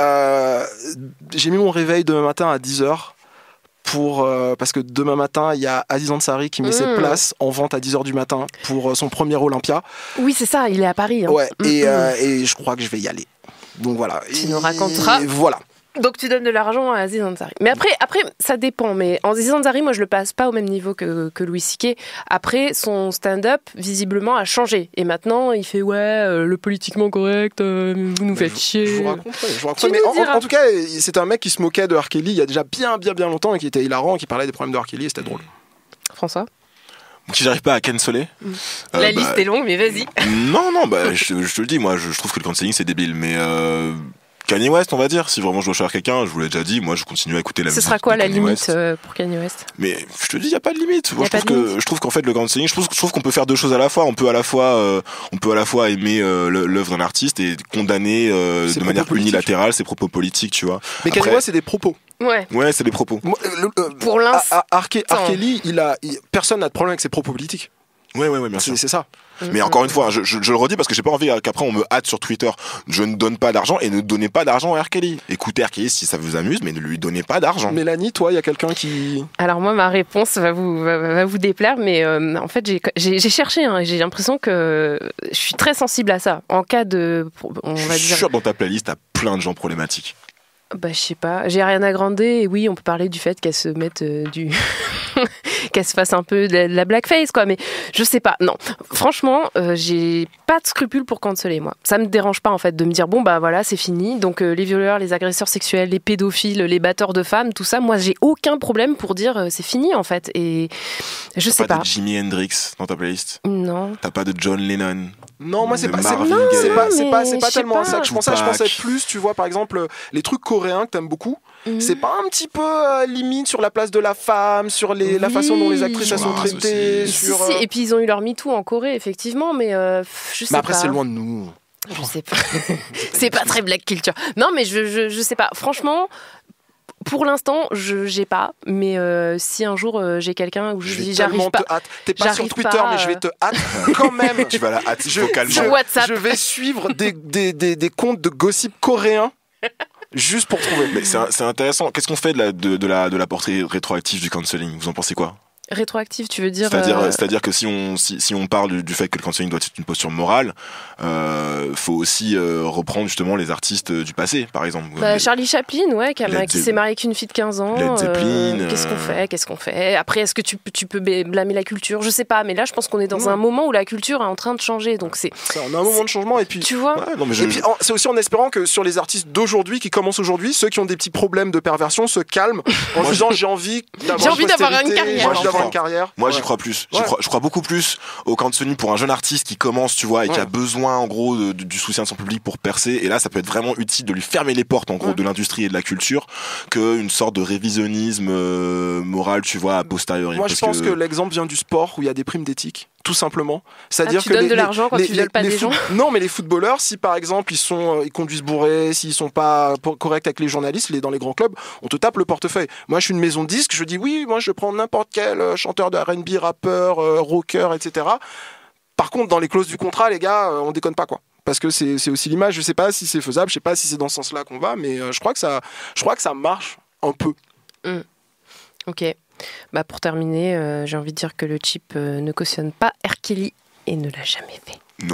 j'ai mis mon réveil demain matin à 10h. Parce que demain matin, il y a Aziz Ansari qui met ses places en vente à 10h du matin pour son premier Olympia. Oui, c'est ça, il est à Paris. Hein. Ouais, et je crois que je vais y aller. Donc voilà. Tu nous raconteras. Voilà. Donc tu donnes de l'argent à Aziz Ansari. Mais après, ça dépend. Mais Aziz Ansari, moi, je le passe pas au même niveau que Louis C.K. Après, son stand-up, visiblement, a changé. Et maintenant, il fait le politiquement correct, vous nous faites chier. Je vous raconterai. Mais en tout cas, c'était un mec qui se moquait de R. Kelly il y a déjà bien longtemps et qui était hilarant, qui parlait des problèmes de R. Kelly et c'était drôle. François ? Si j'arrive pas à canceller... La liste est longue, mais vas-y. Non, je te le dis, moi, je trouve que le cancelling, c'est débile, mais... Kanye West, on va dire, si vraiment je dois choisir quelqu'un, je vous l'ai déjà dit, moi je continue à écouter la musique. Ce sera quoi la limite pour Kanye West? Mais je te dis, il n'y a pas de limite. Moi, je trouve qu'en fait, le cancelling, je trouve qu'on peut faire 2 choses à la fois. On peut à la fois aimer l'œuvre d'un artiste et condamner de manière unilatérale ses propos politiques, tu vois. Mais Kanye West, c'est des propos. Ouais, c'est des propos. Pour l'instant. R. Kelly, personne n'a de problème avec ses propos politiques. Ouais, bien sûr. C'est ça. Mais encore une fois, je le redis parce que j'ai pas envie qu'après on me hâte sur Twitter. Je ne donne pas d'argent et ne donnez pas d'argent à R. Kelly. Écoutez R. Kelly si ça vous amuse, mais ne lui donnez pas d'argent. Mélanie, toi, il y a quelqu'un qui... Alors moi, ma réponse va vous déplaire, mais en fait, j'ai cherché. J'ai l'impression que je suis très sensible à ça. En cas de... Je suis sûr dans ta playlist, t'as plein de gens problématiques. Je sais pas. J'ai Ariana Grande et oui, on peut parler du fait qu'elle se mette qu'elle se fasse un peu de la blackface, quoi. Mais je sais pas. Non, franchement, j'ai pas de scrupules pour canceller, moi. Ça me dérange pas, en fait, de me dire voilà, c'est fini. Donc les violeurs, les agresseurs sexuels, les pédophiles, les batteurs de femmes, tout ça, moi, j'ai aucun problème pour dire c'est fini, en fait. Et je sais pas. T'as pas de Jimi Hendrix dans ta playlist? Non. T'as pas de John Lennon? Non, moi c'est pas tellement ça que je pensais. Je pensais plus, tu vois, par exemple, les trucs coréens que t'aimes beaucoup. C'est pas un petit peu limite sur la place de la femme, sur la façon dont les actrices sont traitées. Si. Et puis ils ont eu leur MeToo en Corée, effectivement, mais je sais pas. Mais après, c'est loin de nous. Je sais pas. C'est pas très black culture. Non, mais je sais pas. Franchement. Pour l'instant, j'ai pas, mais si un jour j'ai quelqu'un où je dis j'arrive pas. T'es pas sur Twitter, mais je vais te hâte quand même. Tu vas la hâte vocalement. Sur WhatsApp. Je vais suivre des comptes de gossip coréens juste pour trouver. Mais c'est intéressant. Qu'est-ce qu'on fait de la portée rétroactive du cancelling? Vous en pensez quoi? Rétroactive, tu veux dire C'est-à-dire que si on parle du fait que le cancelling doit être une posture morale, faut aussi reprendre justement les artistes du passé, par exemple. Charlie Chaplin, qui s'est marié avec une fille de 15 ans. Led Zeppelin. Qu'est-ce qu'on fait Après, est-ce que tu peux blâmer la culture? Je sais pas, mais là, je pense qu'on est dans un moment où la culture est en train de changer. Donc on a un moment de changement et puis. Tu vois. Et puis c'est aussi en espérant que sur les artistes d'aujourd'hui qui commencent aujourd'hui, ceux qui ont des petits problèmes de perversion se calment en disant j'ai envie d'avoir une carrière. Moi, j'y crois plus. Je crois beaucoup plus au cancelling pour un jeune artiste qui commence, tu vois, et qui a besoin, en gros, du soutien de son public pour percer. Et là, ça peut être vraiment utile de lui fermer les portes, en gros, de l'industrie et de la culture, qu'une sorte de révisionnisme moral, tu vois, a posteriori. Moi, je pense que l'exemple vient du sport où il y a des primes d'éthique. Tout simplement. C'est-à-dire tu donnes de l'argent quand tu violes pas des gens. Non, mais les footballeurs, si par exemple ils conduisent bourrés, s'ils sont pas corrects avec les journalistes, dans les grands clubs, on te tape le portefeuille. Moi, je suis une maison de disques, je dis oui, moi je prends n'importe quel chanteur de R&B, rappeur, rocker, etc. Par contre, dans les clauses du contrat, les gars, on déconne pas, quoi. Parce que c'est aussi l'image. Je sais pas si c'est faisable, je sais pas si c'est dans ce sens-là qu'on va, mais je crois que ça marche un peu. Ok. Pour terminer, j'ai envie de dire que le chip ne cautionne pas R. Kelly et ne l'a jamais fait. Non.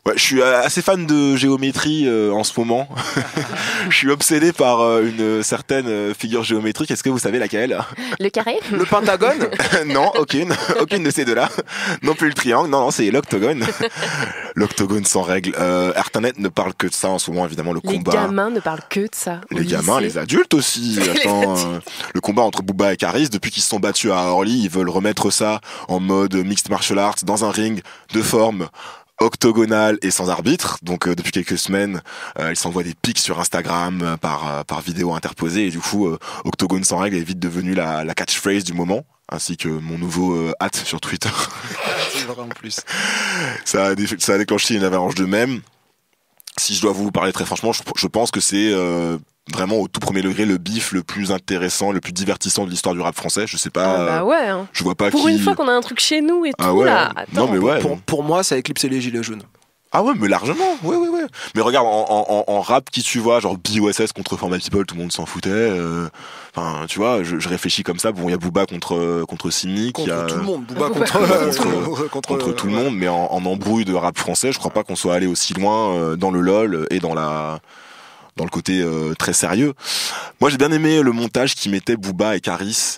Ouais, je suis assez fan de géométrie en ce moment. Je suis obsédé par une certaine figure géométrique. Est-ce que vous savez laquelle? Le carré? Le pentagone? Non, aucune de ces deux-là. Non plus le triangle, non, c'est l'octogone. L'octogone sans règles. Internet ne parle que de ça en ce moment, évidemment, le combat. Les gamins ne parlent que de ça. Les gamins, les adultes aussi. Attends, le combat entre Booba et Karis, depuis qu'ils se sont battus à Orly, ils veulent remettre ça en mode mixed martial arts dans un ring de forme octogonale et sans arbitre. Donc depuis quelques semaines, ils s'envoient des pics sur Instagram par vidéo interposée et du coup, octogone sans règles est vite devenu la catchphrase du moment, ainsi que mon nouveau hâte sur Twitter. C'est vrai en plus. Ça a déclenché une avalanche de mèmes. Si je dois vous parler très franchement, je pense que c'est vraiment au tout premier degré le bif le plus intéressant, le plus divertissant de l'histoire du rap français. Je sais pas. Bah ouais. Hein. Je vois pas pour une fois qu'on a un truc chez nous et tout ouais. là. Non mais ouais. Pour moi, ça a éclipsé les gilets jaunes. Ah ouais, mais largement. Ouais. Mais regarde, en rap, qui tu vois, genre BOSS contre Format People, tout le monde s'en foutait. Enfin, tu vois, je réfléchis comme ça. Bon, il y a Booba contre Cynic. Contre tout le monde. Booba contre tout le monde. Mais en embrouille de rap français, je crois pas qu'on soit allé aussi loin dans le LOL et dans le côté très sérieux. Moi, j'ai bien aimé le montage qui mettait Booba et Karis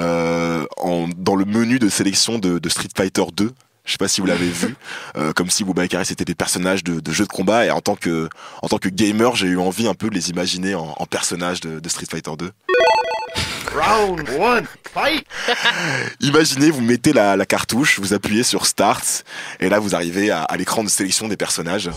dans le menu de sélection de Street Fighter 2. Je sais pas si vous l'avez vu, comme si Booba et Karis étaient des personnages de jeux de combat, et en tant que gamer, j'ai eu envie un peu de les imaginer en personnages de Street Fighter 2. Round 1, fight! Imaginez, vous mettez la cartouche, vous appuyez sur Start, et là vous arrivez à l'écran de sélection des personnages.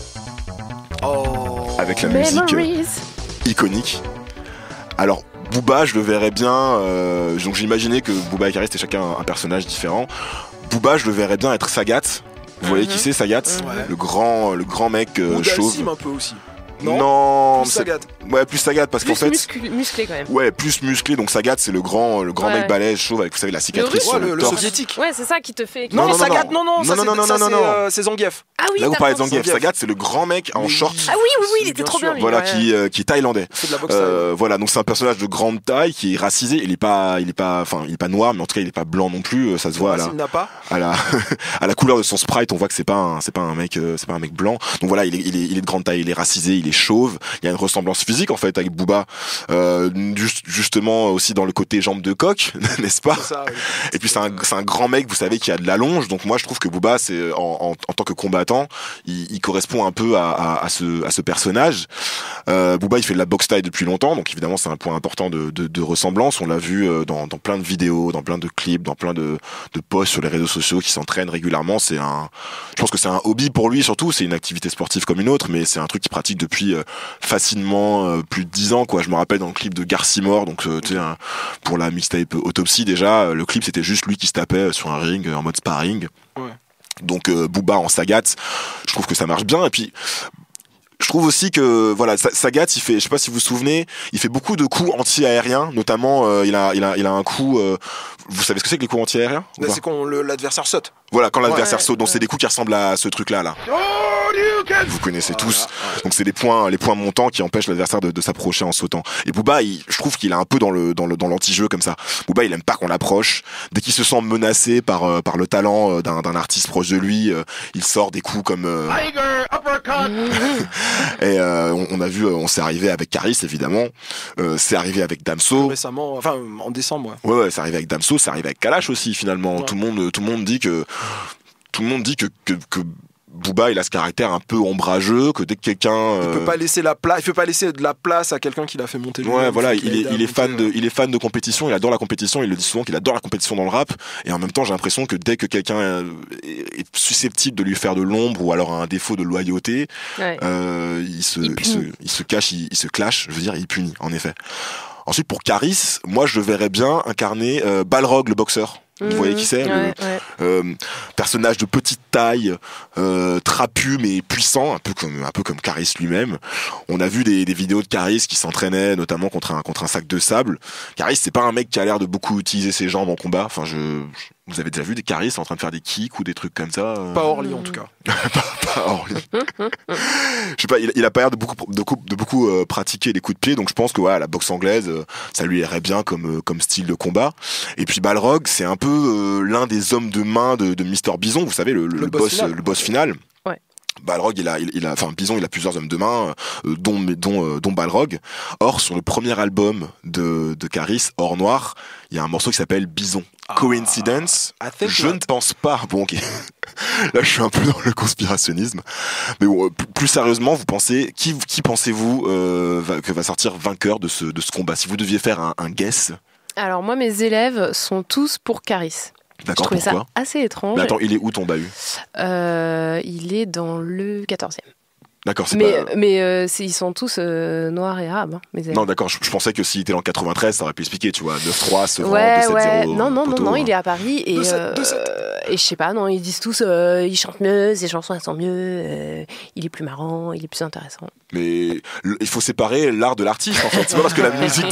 Avec la musique iconique. Alors, Booba, je le verrais bien, donc j'imaginais que Booba et Karis étaient chacun un personnage différent. Booba, je le verrais bien être Sagat. Vous voyez qui c'est, Sagat? Le grand mec chauve. un peu aussi. Non, plus Sagat. Ouais, plus Sagat parce qu'en fait musclé quand même. Ouais, plus musclé. Donc Sagat, c'est le grand mec balèze chauve avec, vous savez, la cicatrice sur le torse. Soviétique. Ouais, c'est ça qui te fait. Non, Sagat, non, c'est Zangief. Ah oui, là vous parlez de Zangief. Sagat, c'est le grand mec en short. Ah oui, il était trop bien lui. Voilà, qui est thaïlandais. C'est de la boxe. Voilà, donc c'est un personnage de grande taille qui est racisé. Il est pas noir, mais en tout cas il est pas blanc non plus. Ça se voit à la couleur de son sprite, on voit que c'est pas un mec blanc. Donc voilà, il est de grande taille, il est racisé, il est chauve. Il y a une ressemblance physique en fait avec Booba, justement aussi dans le côté jambe de coq, n'est-ce pas? Ça, oui. Et puis c'est un grand mec, vous savez, qui a de la longe. Donc moi je trouve que Booba, c'est en tant que combattant, il correspond un peu à ce personnage. Booba, il fait de la boxe taille depuis longtemps, donc évidemment c'est un point important de ressemblance. On l'a vu dans plein de vidéos, dans plein de clips, dans plein de posts sur les réseaux sociaux, qui s'entraîne régulièrement. Je pense que c'est un hobby pour lui surtout. C'est une activité sportive comme une autre, mais c'est un truc qu'il pratique depuis facilement plus de 10 ans, quoi. Je me rappelle dans le clip de Garcimore, donc tu sais, pour la mixtape Autopsie, déjà le clip c'était juste lui qui se tapait sur un ring en mode sparring. Donc Booba en Sagat, je trouve que ça marche bien. Et puis je trouve aussi que voilà, Sagat, il fait, je sais pas si vous vous souvenez, il fait beaucoup de coups anti-aériens, notamment il a un coup, vous savez ce que c'est que les coups anti-aériens? C'est quand l'adversaire saute. Voilà, quand l'adversaire saute, donc c'est des coups qui ressemblent à ce truc-là, là. Vous connaissez tous. Donc c'est les points montants qui empêchent l'adversaire de s'approcher en sautant. Et Booba, je trouve qu'il est un peu dans l'anti-jeu comme ça. Booba, il aime pas qu'on l'approche. Dès qu'il se sent menacé par le talent d'un artiste proche de lui, il sort des coups comme et on a vu, on s'est arrivé avec Karis évidemment, c'est arrivé avec Damso récemment, enfin en décembre. Ouais, c'est arrivé avec Damso, c'est arrivé avec Kalash aussi finalement. Tout le monde dit que Booba, il a ce caractère un peu ombrageux, que dès que quelqu'un il peut pas laisser de la place à quelqu'un qui l'a fait monter. Ouais, voilà, il est fan de compétition, il adore la compétition, il le dit souvent qu'il adore la compétition dans le rap, et en même temps, j'ai l'impression que dès que quelqu'un est susceptible de lui faire de l'ombre ou alors a un défaut de loyauté, il se cache, il se clash, je veux dire, il punit en effet. Ensuite, pour Karis, moi je le verrais bien incarner Balrog, le boxeur. Vous voyez qui c'est, personnage de petite taille, trapu mais puissant, un peu comme Karis lui-même. On a vu des vidéos de Karis qui s'entraînait notamment contre un sac de sable. Karis, c'est pas un mec qui a l'air de beaucoup utiliser ses jambes en combat. Enfin, vous avez déjà vu des Karis en train de faire des kicks ou des trucs comme ça? Pas Orly en tout cas. pas Orly. Je sais pas, il a pas l'air de beaucoup pratiquer les coups de pied, donc je pense que la boxe anglaise, ça lui irait bien comme style de combat. Et puis Balrog, c'est un peu l'un des hommes de main de Mr Bison, vous savez, le boss final. Balrog, Bison, il a plusieurs hommes de main, dont Balrog. Or, sur le premier album de Caris, Or Noir, il y a un morceau qui s'appelle Bison. Coincidence? Je ne pense pas. Bon, ok. Là, je suis un peu dans le conspirationnisme. Mais bon, plus sérieusement, vous pensez, qui pensez-vous que va sortir vainqueur de ce combat? Si vous deviez faire un guess. Alors moi, mes élèves sont tous pour Caris. D'accord, pourquoi ça assez étrange. Mais attends, il est où ton bahut? Il est dans le 14e. D'accord, mais ils sont tous noirs et arabes, hein, mes élèves. Non, d'accord, je pensais que s'il était dans le 93, ça aurait pu expliquer, tu vois, 9-3, Sevran, 2-7-0. Non, il est à Paris et je sais pas, non, ils disent tous, il chante mieux, ses chansons elles sont mieux, il est plus marrant, il est plus intéressant. Mais il faut séparer l'art de l'artiste, en fait. C'est pas parce que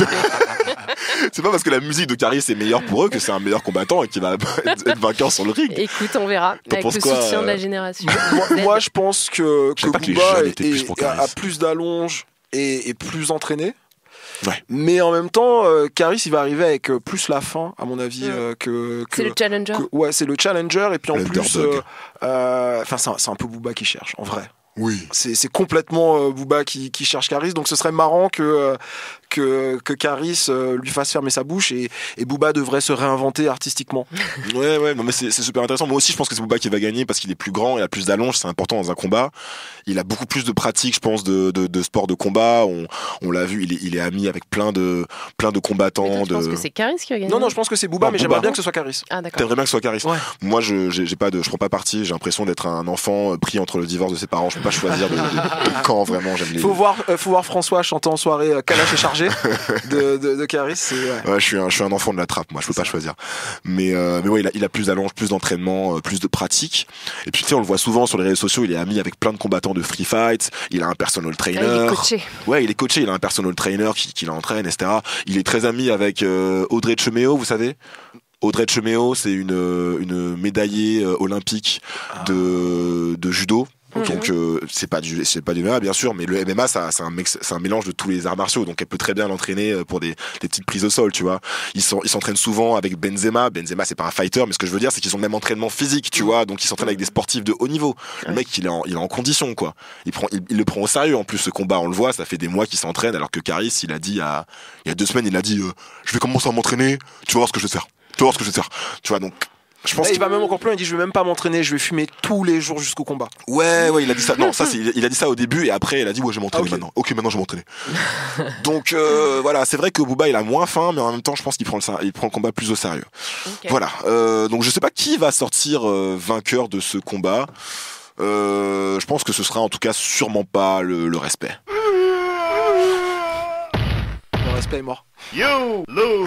la musique de Caris est meilleure pour eux que c'est un meilleur combattant et qu'il va être vainqueur sur le ring. Écoute, on verra, avec le soutien de la génération. Moi, je pense que Booba a plus d'allonge et plus entraîné. Ouais. Mais en même temps, Caris, il va arriver avec plus la fin, à mon avis, c'est le challenger. C'est le challenger. Et puis en plus, c'est un peu Booba qui cherche, en vrai. Oui. C'est complètement Booba qui cherche Caris, donc ce serait marrant que Caris lui fasse fermer sa bouche et Booba devrait se réinventer artistiquement. Ouais, non mais c'est super intéressant. Moi aussi je pense que c'est Booba qui va gagner parce qu'il est plus grand, il a plus d'allonge, c'est important dans un combat. Il a beaucoup plus de pratique, je pense, de sport de combat. On l'a vu, il est ami avec plein de combattants. Mais toi, tu penses que c'est Caris qui va gagner? Non, je pense que c'est Booba, mais j'aimerais bien que ce soit Caris. Ah d'accord. T'aimerais bien que ce soit Caris. Ouais. Moi je prends pas parti, j'ai l'impression d'être un enfant pris entre le divorce de ses parents. Je peux pas choisir de camp, vraiment. Faut voir François chanter en soirée Kalash est chargé de Caris. Ouais, je suis un enfant de la trappe, moi je peux pas choisir. Mais ouais, il a plus d'allonge, plus d'entraînement, plus de pratique. Et puis tu sais, on le voit souvent sur les réseaux sociaux, il est ami avec plein de combattants de free fight, il a un personal trainer. Il est coaché. Ouais, il est coaché, il a un personal trainer qui l'entraîne, etc. Il est très ami avec Audrey Cheméo, vous savez. Audrey Cheméo, c'est une médaillée olympique de judo. Donc c'est pas du MMA bien sûr, mais le MMA c'est un mélange de tous les arts martiaux, donc elle peut très bien l'entraîner pour des petites prises au sol, tu vois. Ils s'entraînent souvent avec Benzema c'est pas un fighter, mais ce que je veux dire c'est qu'ils ont le même entraînement physique, tu vois, donc ils s'entraînent avec des sportifs de haut niveau. Le mec il est en condition, quoi. Il le prend au sérieux en plus, ce combat, on le voit, ça fait des mois qu'il s'entraîne, alors que Caris il a dit il y a 2 semaines, il a dit je vais commencer à m'entraîner, tu vas voir ce que je vais faire. Tu vois, donc je pense il va même encore plus loin, il dit je vais même pas m'entraîner, je vais fumer tous les jours jusqu'au combat. Ouais, il a dit ça. Non, ça il a dit ça au début et après il a dit ouais, je vais m'entraîner maintenant. OK, maintenant je vais m'entraîner. Donc voilà, c'est vrai que Booba il a moins faim, mais en même temps, je pense qu'il prend le combat plus au sérieux. Okay. Voilà. Donc je sais pas qui va sortir vainqueur de ce combat. Je pense que ce sera en tout cas sûrement pas le respect. Le respect est mort. You lose.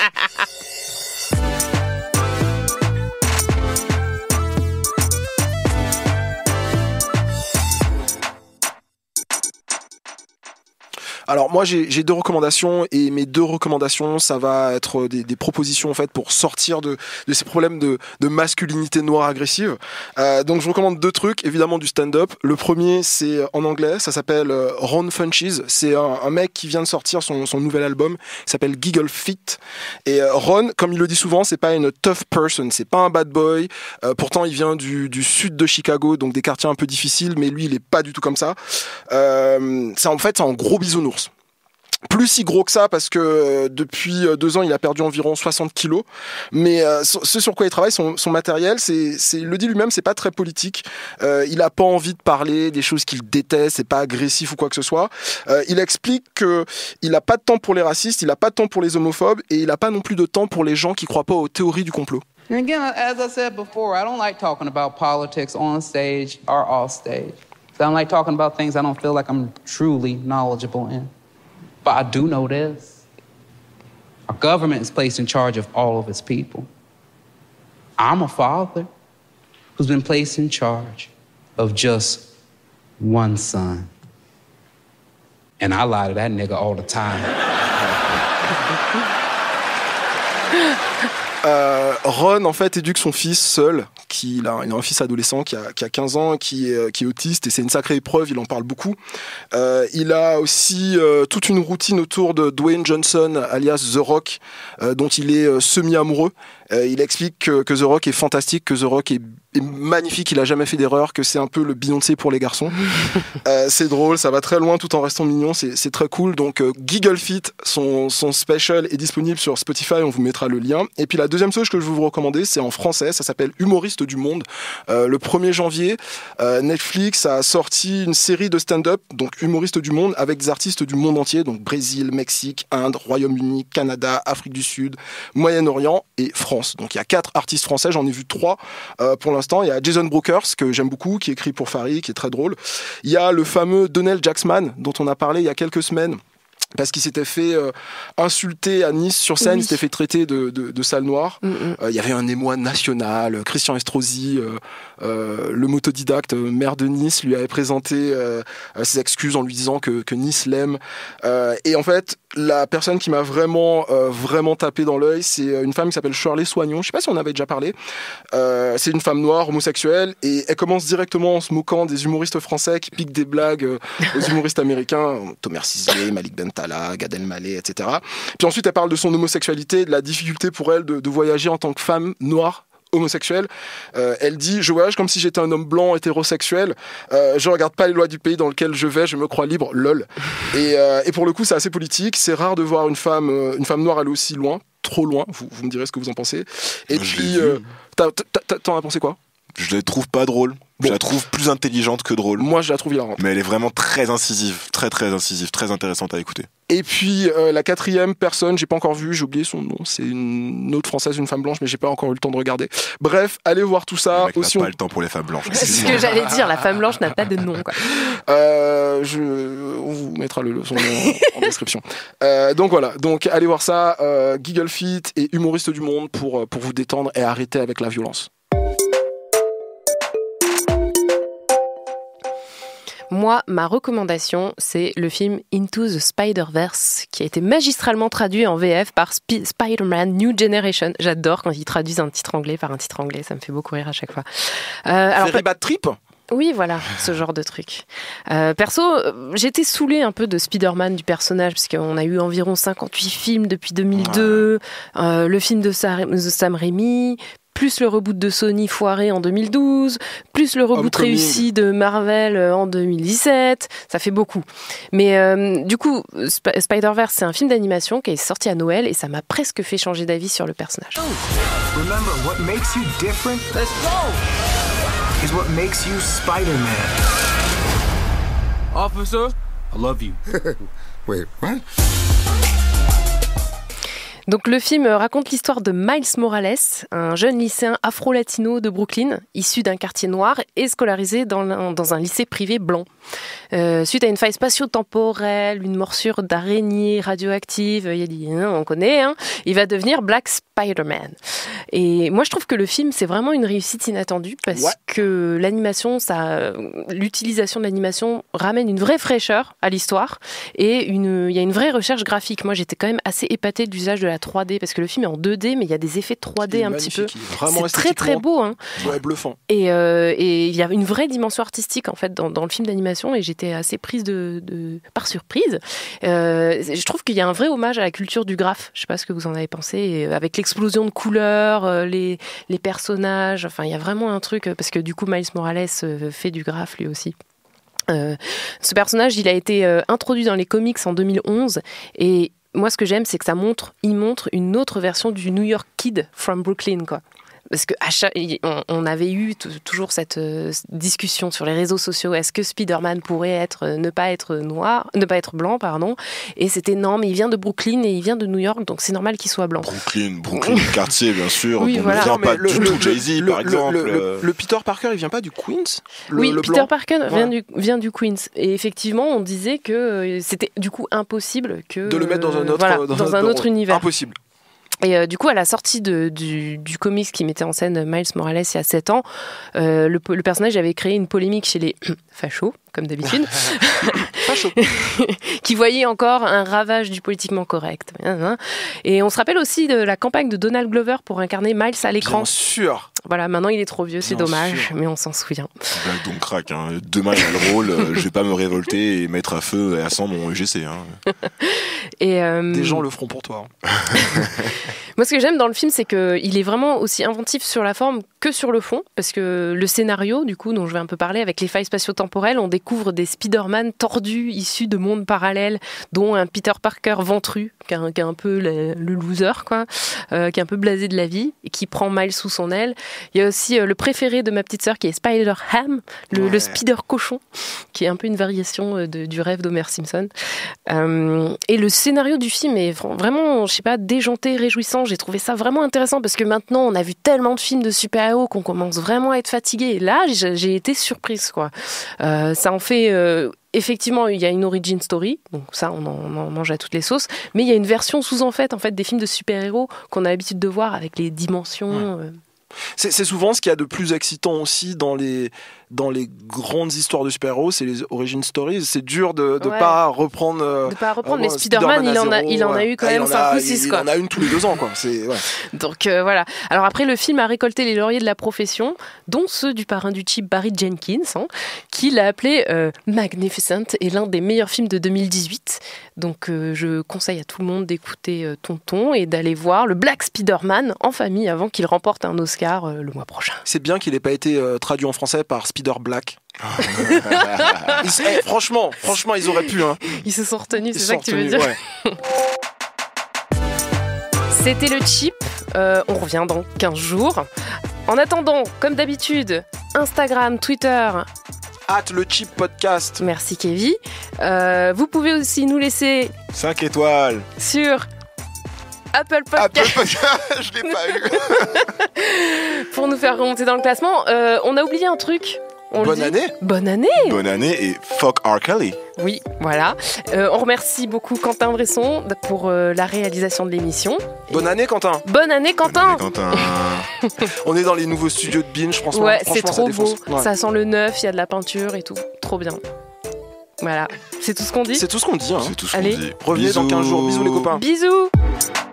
Alors moi j'ai 2 recommandations et mes 2 recommandations ça va être des propositions en fait pour sortir de ces problèmes de masculinité noire agressive. Donc je recommande 2 trucs, évidemment du stand-up. Le premier c'est en anglais, ça s'appelle Ron Funches. C'est un mec qui vient de sortir son nouvel album, il s'appelle Giggle Fit. Et Ron, comme il le dit souvent, c'est pas une tough person, c'est pas un bad boy. Pourtant il vient du sud de Chicago, donc des quartiers un peu difficiles, mais lui il est pas du tout comme ça. C'est un gros bisounours. Plus si gros que ça parce que depuis 2 ans il a perdu environ 60 kilos, mais ce sur quoi il travaille, son matériel, il le dit lui-même, c'est pas très politique. Il a pas envie de parler des choses qu'il déteste, c'est pas agressif ou quoi que ce soit. Il explique que il a pas de temps pour les racistes, il a pas de temps pour les homophobes et il a pas non plus de temps pour les gens qui croient pas aux théories du complot. And again, as I said before, I don't like talking about politics on stage or off stage. I don't like talking about things I don't feel like I'm truly knowledgeable in. But I do know this. Our government is placed in charge of all of its people. I'm a father who's been placed in charge of just one son. And I lie to that nigga all the time. Ron en fait éduque son fils seul, il a un fils adolescent qui a 15 ans, qui est autiste, et c'est une sacrée épreuve, il en parle beaucoup. Il a aussi toute une routine autour de Dwayne Johnson alias The Rock, dont il est semi-amoureux. Il explique que The Rock est fantastique, que The Rock est magnifique, il a jamais fait d'erreur, que c'est un peu le Beyoncé pour les garçons. C'est drôle, ça va très loin tout en restant mignon, c'est très cool. Donc Giggle Fit, son special est disponible sur Spotify, on vous mettra le lien. Et puis la deuxième chose que je veux vous recommander, c'est en français, ça s'appelle Humoriste du Monde. Le 1er janvier, Netflix a sorti une série de stand-up, donc Humoriste du Monde, avec des artistes du monde entier, donc Brésil, Mexique, Inde, Royaume-Uni, Canada, Afrique du Sud, Moyen-Orient et France. Donc il y a 4 artistes français, j'en ai vu 3 pour l'instant. Il y a Jason Brokers, que j'aime beaucoup, qui écrit pour Farid, qui est très drôle. Il y a le fameux Donnell Jacksman, dont on a parlé il y a quelques semaines, parce qu'il s'était fait insulter à Nice sur scène, il s'était fait traiter de sale noire. Il y avait un émoi national. Christian Estrosi, le motodidacte maire de Nice, lui avait présenté ses excuses en lui disant que Nice l'aime. Et en fait, la personne qui m'a vraiment tapé dans l'œil, c'est une femme qui s'appelle Shirley Soignon. Je sais pas si on avait déjà parlé. C'est une femme noire, homosexuelle, et elle commence directement en se moquant des humoristes français qui piquent des blagues aux humoristes américains, Thomas Sisley, Malik Bentala, Gad Elmaleh, etc. Puis ensuite, elle parle de son homosexualité, de la difficulté pour elle de voyager en tant que femme noire homosexuelle. Elle dit: je voyage comme si j'étais un homme blanc hétérosexuel, je regarde pas les lois du pays dans lequel je vais, je me crois libre, lol. Et pour le coup, c'est assez politique, c'est rare de voir une femme noire aller aussi loin, trop loin, vous me direz ce que vous en pensez. Et puis t'en as pensé quoi? Je la trouve pas drôle. Bon. Je la trouve plus intelligente que drôle. Moi, je la trouve hilarante. Mais elle est vraiment très incisive, très incisive, très intéressante à écouter. Et puis la 4e personne, j'ai pas encore vu, j'ai oublié son nom. C'est une autre française, une femme blanche, mais j'ai pas encore eu le temps de regarder. Bref, allez voir tout ça. Le mec n'a pas le temps pour les femmes blanches. C'est ce que j'allais dire, la femme blanche n'a pas de nom, quoi. On vous mettra son nom en description. Donc voilà, donc allez voir ça. Giggle Fit et Humoriste du Monde pour vous détendre et arrêter avec la violence. Moi, ma recommandation, c'est le film Into the Spider-Verse, qui a été magistralement traduit en VF par Spider-Man New Generation. J'adore quand ils traduisent un titre anglais par un titre anglais, ça me fait beaucoup rire à chaque fois. Very Bad Trip ? Oui, voilà, ce genre de truc. Perso, j'étais saoulée un peu de Spider-Man, du personnage, parce qu'on a eu environ 58 films depuis 2002, le film de Sam Raimi, plus le reboot de Sony foiré en 2012, plus le reboot réussi de Marvel en 2017, ça fait beaucoup. Mais du coup, Spider-Verse, c'est un film d'animation qui est sorti à Noël et ça m'a presque fait changer d'avis sur le personnage. Remember, what makes you different? Let's go! Is what makes you Spider-Man. Officer, I love you. Wait, what? Donc le film raconte l'histoire de Miles Morales, un jeune lycéen afro-latino de Brooklyn, issu d'un quartier noir et scolarisé dans un lycée privé blanc. Suite à une faille spatio-temporelle, une morsure d'araignée radioactive, il a dit, on connaît, il va devenir Black Spider-Man. Et moi je trouve que le film c'est vraiment une réussite inattendue parce que l'animation, l'utilisation de l'animation ramène une vraie fraîcheur à l'histoire et il y a une vraie recherche graphique. Moi j'étais quand même assez épatée de l'usage de la 3D parce que le film est en 2D mais il y a des effets 3D un petit peu. C'est très très beau. Ouais, bluffant. Et il y a une vraie dimension artistique en fait dans le film d'animation et j'étais assez prise par surprise. Je trouve qu'il y a un vrai hommage à la culture du graphe. Je sais pas ce que vous en avez pensé, avec l'explosion de couleurs, les personnages. Enfin, il y a vraiment un truc parce que du coup Miles Morales fait du graphe lui aussi. Ce personnage, il a été introduit dans les comics en 2011 et moi, ce que j'aime, c'est que il montre une autre version du New York Kid from Brooklyn, quoi. Parce que on avait eu toujours cette discussion sur les réseaux sociaux. Est-ce que Spider-Man pourrait ne pas être blanc, pardon. Et c'était non, mais il vient de Brooklyn et il vient de New York, donc c'est normal qu'il soit blanc. Brooklyn, quartier, bien sûr. Oui, voilà. Ne vient pas du tout Jay-Z, par exemple. Le Peter Parker, il vient pas du Queens ? Oui, Peter Parker vient du Queens. Et effectivement, on disait que c'était du coup impossible de le mettre dans un autre univers. Impossible. Et du coup, à la sortie du comics qui mettait en scène Miles Morales il y a 7 ans, le personnage avait créé une polémique chez les fachos, comme d'habitude, qui voyaient encore un ravage du politiquement correct. Et on se rappelle aussi de la campagne de Donald Glover pour incarner Miles à l'écran. Bien sûr. Voilà, maintenant il est trop vieux, c'est dommage, mais on s'en souvient. Donc crack, demain il y a le rôle, je vais pas me révolter et mettre à feu et à sang mon UGC. Des gens le feront pour toi. Moi, ce que j'aime dans le film, c'est qu'il est vraiment aussi inventif sur la forme que sur le fond, parce que le scénario, du coup, dont je vais un peu parler, avec les failles spatio-temporelles, on découvre des Spider-Man tordus, issus de mondes parallèles, dont un Peter Parker ventru, qui est un peu le loser, quoi, qui est un peu blasé de la vie, et qui prend Miles sous son aile. Il y a aussi le préféré de ma petite sœur, qui est Spider-Ham, le Spider-cochon, qui est un peu une variation du rêve d'Homer Simpson. Et le scénario du film est vraiment, je sais pas, déjanté, réjouissant. J'ai trouvé ça vraiment intéressant, parce que maintenant, on a vu tellement de films de super-héros qu'on commence vraiment à être fatigué. Et là, j'ai été surprise, quoi. Ça en fait... effectivement, il y a une origin story, donc ça, on en mange à toutes les sauces, mais il y a une version sous-en-fait, en fait, des films de super-héros qu'on a l'habitude de voir avec les dimensions... C'est souvent ce qu'il y a de plus excitant aussi dans les grandes histoires de super-héros, c'est les origin stories. C'est dur de pas reprendre. Mais Spider-Man, il en a eu quand même 5 ou 6. Il en a une tous les 2 ans, quoi. Donc voilà. Alors après, le film a récolté les lauriers de la profession, dont ceux du parrain du chip Barry Jenkins, qui l'a appelé Magnificent et l'un des meilleurs films de 2018. Donc je conseille à tout le monde d'écouter Tonton et d'aller voir le Black Spider-Man en famille avant qu'il remporte un Oscar le mois prochain. C'est bien qu'il n'ait pas été traduit en français par Spider Black. Franchement, ils auraient pu. Ils se sont retenus, c'est ça que tu veux dire. Ouais. C'était le Chip. On revient dans 15 jours. En attendant, comme d'habitude, Instagram, Twitter... @lechip-podcast. Merci Kevin. Vous pouvez aussi nous laisser 5 étoiles sur Apple Podcast. Je l'ai pas eu. Pour nous faire remonter dans le classement. On a oublié un truc. Bonne année. Bonne année. Bonne année et fuck R. Kelly. Oui, voilà. On remercie beaucoup Quentin Bresson pour la réalisation de l'émission. Bonne année, Quentin. Bonne année, Quentin. On est dans les nouveaux studios de Binge, franchement. Ouais, c'est trop beau. Ouais. Ça sent le neuf, il y a de la peinture et tout. Trop bien. Voilà. C'est tout ce qu'on dit. C'est tout ce qu'on dit. C'est tout ce Allez. qu'on dit. Revenez dans 15 jours. Bisous les copains. Bisous.